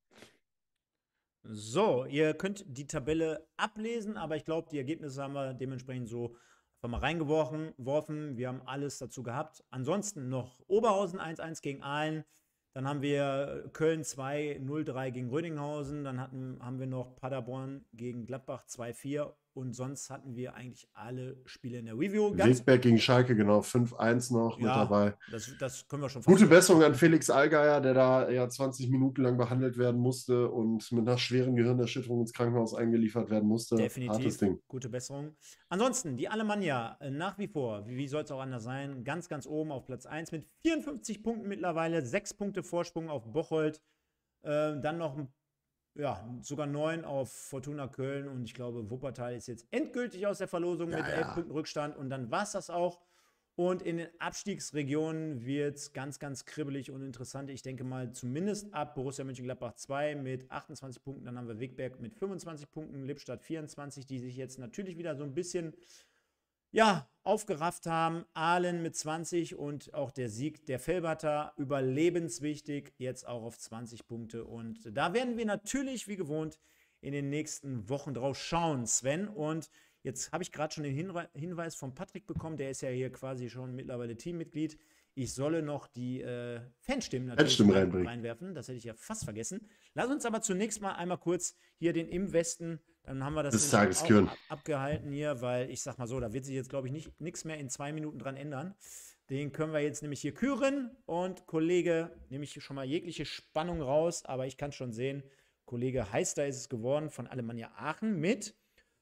So, ihr könnt die Tabelle ablesen, aber ich glaube, die Ergebnisse haben wir dementsprechend so einfach mal reingeworfen. Worfen. Wir haben alles dazu gehabt. Ansonsten noch Oberhausen eins eins gegen Aalen. Dann haben wir Köln zwei null drei gegen Rödinghausen. Dann hatten, haben wir noch Paderborn gegen Gladbach zwei vier. Und sonst hatten wir eigentlich alle Spiele in der Review. Ganz, Wegberg gegen Schalke, genau, fünf eins noch mit ja, dabei. das, das können wir schon fast Gute sagen. Besserung an Felix Allgeier, der da ja zwanzig Minuten lang behandelt werden musste und mit einer schweren Gehirnerschütterung ins Krankenhaus eingeliefert werden musste. Hartes Definitiv. Ding. Gute Besserung. Ansonsten, die Alemannia äh, nach wie vor, wie, wie soll es auch anders sein, ganz, ganz oben auf Platz eins mit vierundfünfzig Punkten mittlerweile, sechs Punkte Vorsprung auf Bocholt, äh, dann noch ja, sogar neun auf Fortuna Köln und ich glaube, Wuppertal ist jetzt endgültig aus der Verlosung Ja, mit ja. elf Punkten Rückstand und dann war es das auch. Und in den Abstiegsregionen wird es ganz, ganz kribbelig und interessant. Ich denke mal, zumindest ab Borussia Mönchengladbach zwei mit achtundzwanzig Punkten. Dann haben wir Wegberg mit fünfundzwanzig Punkten, Lippstadt vierundzwanzig, die sich jetzt natürlich wieder so ein bisschen ja, aufgerafft haben. Aalen mit zwanzig und auch der Sieg der Felberter überlebenswichtig, jetzt auch auf zwanzig Punkte. Und da werden wir natürlich, wie gewohnt, in den nächsten Wochen drauf schauen, Sven. Und jetzt habe ich gerade schon den Hinwe- Hinweis von Patrick bekommen, der ist ja hier quasi schon mittlerweile Teammitglied. Ich solle noch die äh, Fanstimmen natürlich Fanstimmen rein, reinbringen. reinwerfen. Das hätte ich ja fast vergessen. Lass uns aber zunächst mal einmal kurz hier den im Westen, dann haben wir das Des nämlich Tages auch küren. ab, abgehalten hier, weil ich sag mal so, da wird sich jetzt, glaube ich, nicht nichts mehr in zwei Minuten dran ändern. Den können wir jetzt nämlich hier küren und Kollege, nehme ich schon mal jegliche Spannung raus, aber ich kann schon sehen, Kollege Heister ist es geworden von Alemannia Aachen mit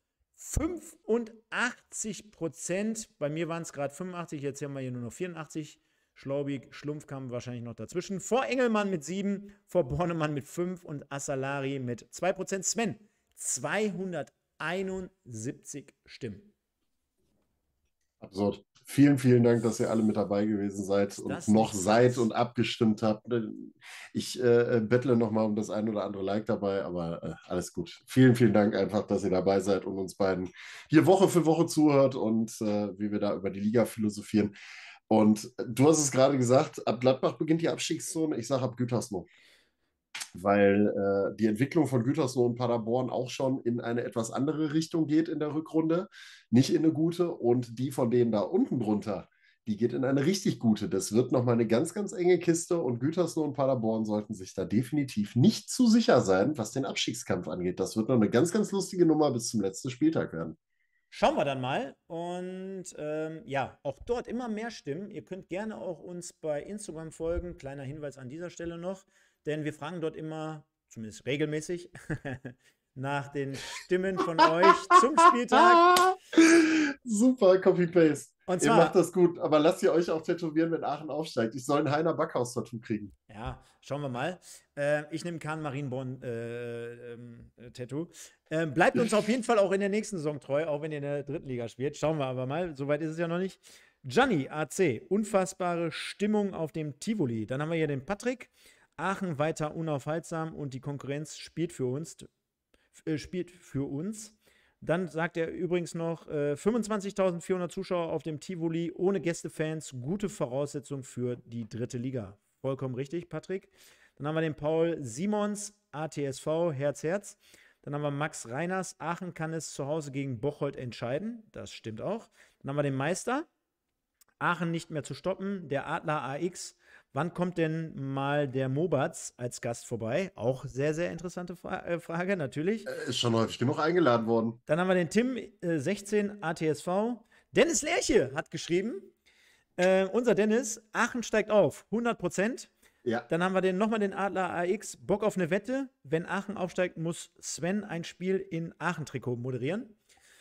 fünfundachtzig Prozent. Bei mir waren es gerade fünfundachtzig, jetzt haben wir hier nur noch vierundachtzig. Schlaubig, Schlumpfkamm wahrscheinlich noch dazwischen. Vor Engelmann mit sieben, vor Bornemann mit fünf und Assalari mit zwei Prozent. Sven, zweihunderteinundsiebzig Stimmen. Absurd. Vielen, vielen Dank, dass ihr alle mit dabei gewesen seid Ist und das noch nicht seid krass? und abgestimmt habt. Ich äh, bettle nochmal um das ein oder andere Like dabei, aber äh, alles gut. Vielen, vielen Dank einfach, dass ihr dabei seid und uns beiden hier Woche für Woche zuhört und äh, wie wir da über die Liga philosophieren. Und du hast es gerade gesagt, ab Gladbach beginnt die Abstiegszone. Ich sage ab Gütersloh. Weil äh, die Entwicklung von Gütersloh und Paderborn auch schon in eine etwas andere Richtung geht in der Rückrunde, nicht in eine gute. Und die von denen da unten drunter, die geht in eine richtig gute. Das wird nochmal eine ganz, ganz enge Kiste und Gütersloh und Paderborn sollten sich da definitiv nicht zu sicher sein, was den Abstiegskampf angeht. Das wird noch eine ganz, ganz lustige Nummer bis zum letzten Spieltag werden. Schauen wir dann mal. Und ähm, ja, auch dort immer mehr Stimmen. Ihr könnt gerne auch uns bei Instagram folgen. Kleiner Hinweis an dieser Stelle noch. Denn wir fragen dort immer, zumindest regelmäßig, nach den Stimmen von euch zum Spieltag. Super, Copy-Paste. Und Ihr macht zwar, das gut, aber lasst ihr euch auch tätowieren, wenn Aachen aufsteigt. Ich soll ein Heiner Backhaus-Tattoo kriegen. ja, schauen wir mal. Äh, ich nehme Kahn Marienborn äh, ähm, äh, Tattoo. Äh, bleibt uns auf jeden Fall auch in der nächsten Saison treu, auch wenn ihr in der dritten Liga spielt. Schauen wir aber mal. Soweit ist es ja noch nicht. Gianni A C, unfassbare Stimmung auf dem Tivoli. Dann haben wir hier den Patrick. Aachen weiter unaufhaltsam und die Konkurrenz spielt für uns. Äh, spielt für uns. Dann sagt er übrigens noch, äh, fünfundzwanzigtausendvierhundert Zuschauer auf dem Tivoli, ohne Gästefans, gute Voraussetzung für die dritte Liga. Vollkommen richtig, Patrick. Dann haben wir den Paul Simons, A T S V, Herz, Herz. Dann haben wir Max Reiners, Aachen kann es zu Hause gegen Bocholt entscheiden. Das stimmt auch. Dann haben wir den Meister, Aachen nicht mehr zu stoppen. Der Adler A X, Wann kommt denn mal der Mobatz als Gast vorbei? Auch sehr, sehr interessante Fra äh, Frage, natürlich. Äh, Ist schon häufig genug eingeladen worden. Dann haben wir den Tim, äh, sechzehn, A T S V. Dennis Lerche hat geschrieben, äh, unser Dennis, Aachen steigt auf, hundert Prozent. Ja. Dann haben wir den, nochmal den Adler A X, Bock auf eine Wette. Wenn Aachen aufsteigt, muss Sven ein Spiel in Aachen-Trikot moderieren.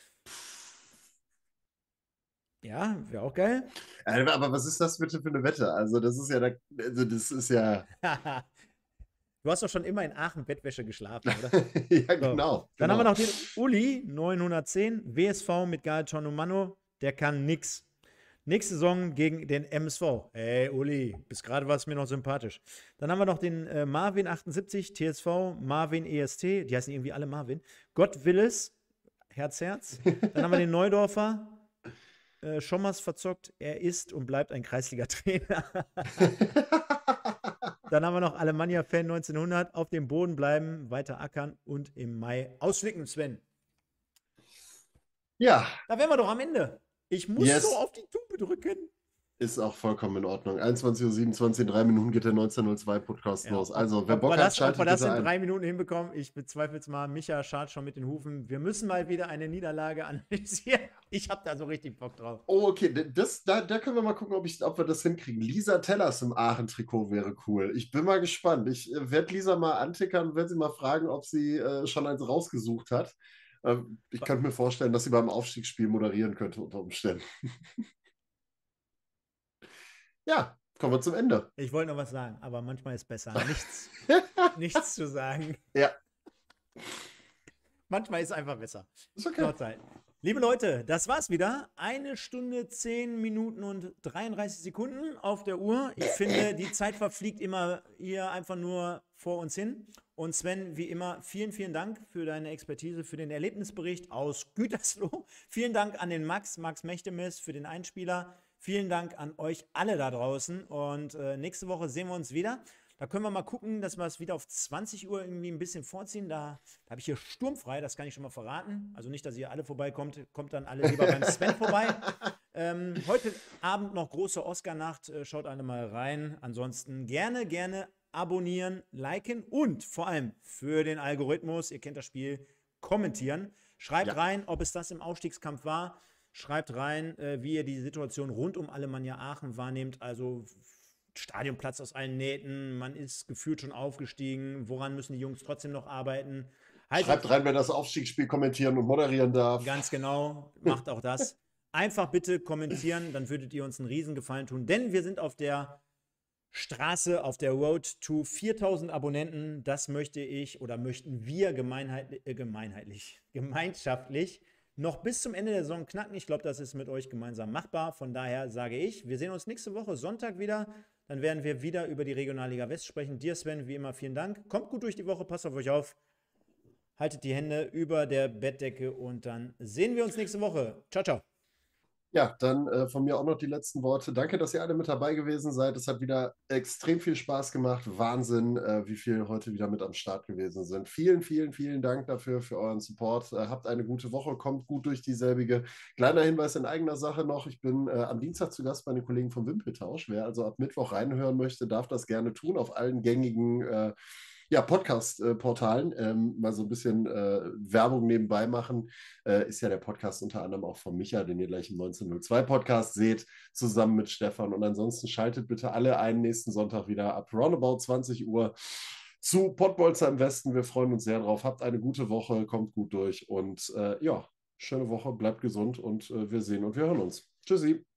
Ja, wäre auch geil. Äh, Aber was ist das bitte für eine Wette? Also, das ist ja, da, also das ist ja. Du hast doch schon immer in Aachen Bettwäsche geschlafen, oder? Ja, So. genau. Dann genau. haben wir noch den Uli, neunhundertzehn, W S V mit Galton und Mano. Der kann nix. Nächste Saison gegen den M S V. Ey, Uli, bis gerade warst du mir noch sympathisch. Dann haben wir noch den äh, Marvin achtundsiebzig, T S V, Marvin E S T, die heißen irgendwie alle Marvin. Gott will es, Herz, Herz. Dann haben wir den Neudorfer, äh, Schommers verzockt, er ist und bleibt ein Kreisliga-Trainer. Dann haben wir noch Alemannia-Fan neunzehnhundert, auf dem Boden bleiben, weiter ackern und im Mai ausflicken, Sven. Ja. Da wären wir doch am Ende. Ich muss Yes. so auf die Tube drücken. Ist auch vollkommen in Ordnung. einundzwanzig Uhr siebenundzwanzig, in drei Minuten geht der neunzehn null zwei Podcast Ja, los. ob- Also, wer ob Bock wir hat, das, ob schaltet wir das bitte in ein. drei Minuten hinbekommen, ich bezweifle es mal. Micha schart schon mit den Hufen. Wir müssen mal wieder eine Niederlage analysieren. Ich habe da so richtig Bock drauf. Oh, okay, das, da, da können wir mal gucken, ob, ich, ob wir das hinkriegen. Lisa Tellers im Aachen-Trikot wäre cool. Ich bin mal gespannt. Ich äh, werde Lisa mal antickern und werde sie mal fragen, ob sie äh, schon eins rausgesucht hat. Ähm, ich könnte mir vorstellen, dass sie beim Aufstiegsspiel moderieren könnte unter Umständen. Ja, kommen wir zum Ende. Ich wollte noch was sagen, aber manchmal ist besser, nichts, nichts zu sagen. Ja, Manchmal ist es einfach besser. ist okay. Nordseite. Liebe Leute, das war's wieder. Eine Stunde, zehn Minuten und dreiunddreißig Sekunden auf der Uhr. Ich finde, die Zeit verfliegt immer hier einfach nur vor uns hin. Und Sven, wie immer, vielen, vielen Dank für deine Expertise, für den Erlebnisbericht aus Gütersloh. Vielen Dank an den Max, Max Mechtemes, für den Einspieler. Vielen Dank an euch alle da draußen. Und äh, nächste Woche sehen wir uns wieder. Da können wir mal gucken, dass wir es wieder auf zwanzig Uhr irgendwie ein bisschen vorziehen. Da, da habe ich hier sturmfrei, das kann ich schon mal verraten. Also nicht, dass ihr alle vorbeikommt, kommt dann alle lieber beim Sven vorbei. Ähm, heute Abend noch große Oscar-Nacht, äh, schaut alle mal rein. Ansonsten gerne, gerne abonnieren, liken und vor allem für den Algorithmus, ihr kennt das Spiel, kommentieren. Schreibt Ja. rein, ob es das im Aufstiegskampf war. Schreibt rein, äh, wie ihr die Situation rund um Alemannia Aachen wahrnehmt. Also Stadionplatz aus allen Nähten, man ist gefühlt schon aufgestiegen. Woran müssen die Jungs trotzdem noch arbeiten? Haltet- Schreibt rein, wer das Aufstiegsspiel kommentieren und moderieren darf. Ganz genau, macht auch das. Einfach bitte kommentieren, dann würdet ihr uns einen Riesengefallen tun, denn wir sind auf der Straße, auf der Road to viertausend Abonnenten. Das möchte ich oder möchten wir gemeinheitlich, äh, gemeinheitlich, gemeinschaftlich noch bis zum Ende der Saison knacken. Ich glaube, das ist mit euch gemeinsam machbar. Von daher sage ich, wir sehen uns nächste Woche Sonntag wieder. Dann werden wir wieder über die Regionalliga West sprechen. Dir, Sven, wie immer vielen Dank. Kommt gut durch die Woche, passt auf euch auf. Haltet die Hände über der Bettdecke und dann sehen wir uns nächste Woche. Ciao, ciao. Ja, dann äh, von mir auch noch die letzten Worte. Danke, dass ihr alle mit dabei gewesen seid. Es hat wieder extrem viel Spaß gemacht. Wahnsinn, äh, wie viel heute wieder mit am Start gewesen sind. Vielen, vielen, vielen Dank dafür, für euren Support. Äh, habt eine gute Woche, kommt gut durch dieselbige. Kleiner Hinweis in eigener Sache noch. Ich bin äh, am Dienstag zu Gast bei den Kollegen vom Wimpeltausch. Wer also ab Mittwoch reinhören möchte, darf das gerne tun auf allen gängigen äh, ja, Podcast-Portalen. Ähm, mal so ein bisschen äh, Werbung nebenbei machen. Äh, ist ja der Podcast unter anderem auch von Micha, den ihr gleich im neunzehn null zwei Podcast seht, zusammen mit Stefan. Und ansonsten schaltet bitte alle einen nächsten Sonntag wieder ab roundabout zwanzig Uhr zu Pottbolzer im Westen. Wir freuen uns sehr drauf. Habt eine gute Woche, kommt gut durch und äh, ja, schöne Woche, bleibt gesund und äh, wir sehen und wir hören uns. Tschüssi.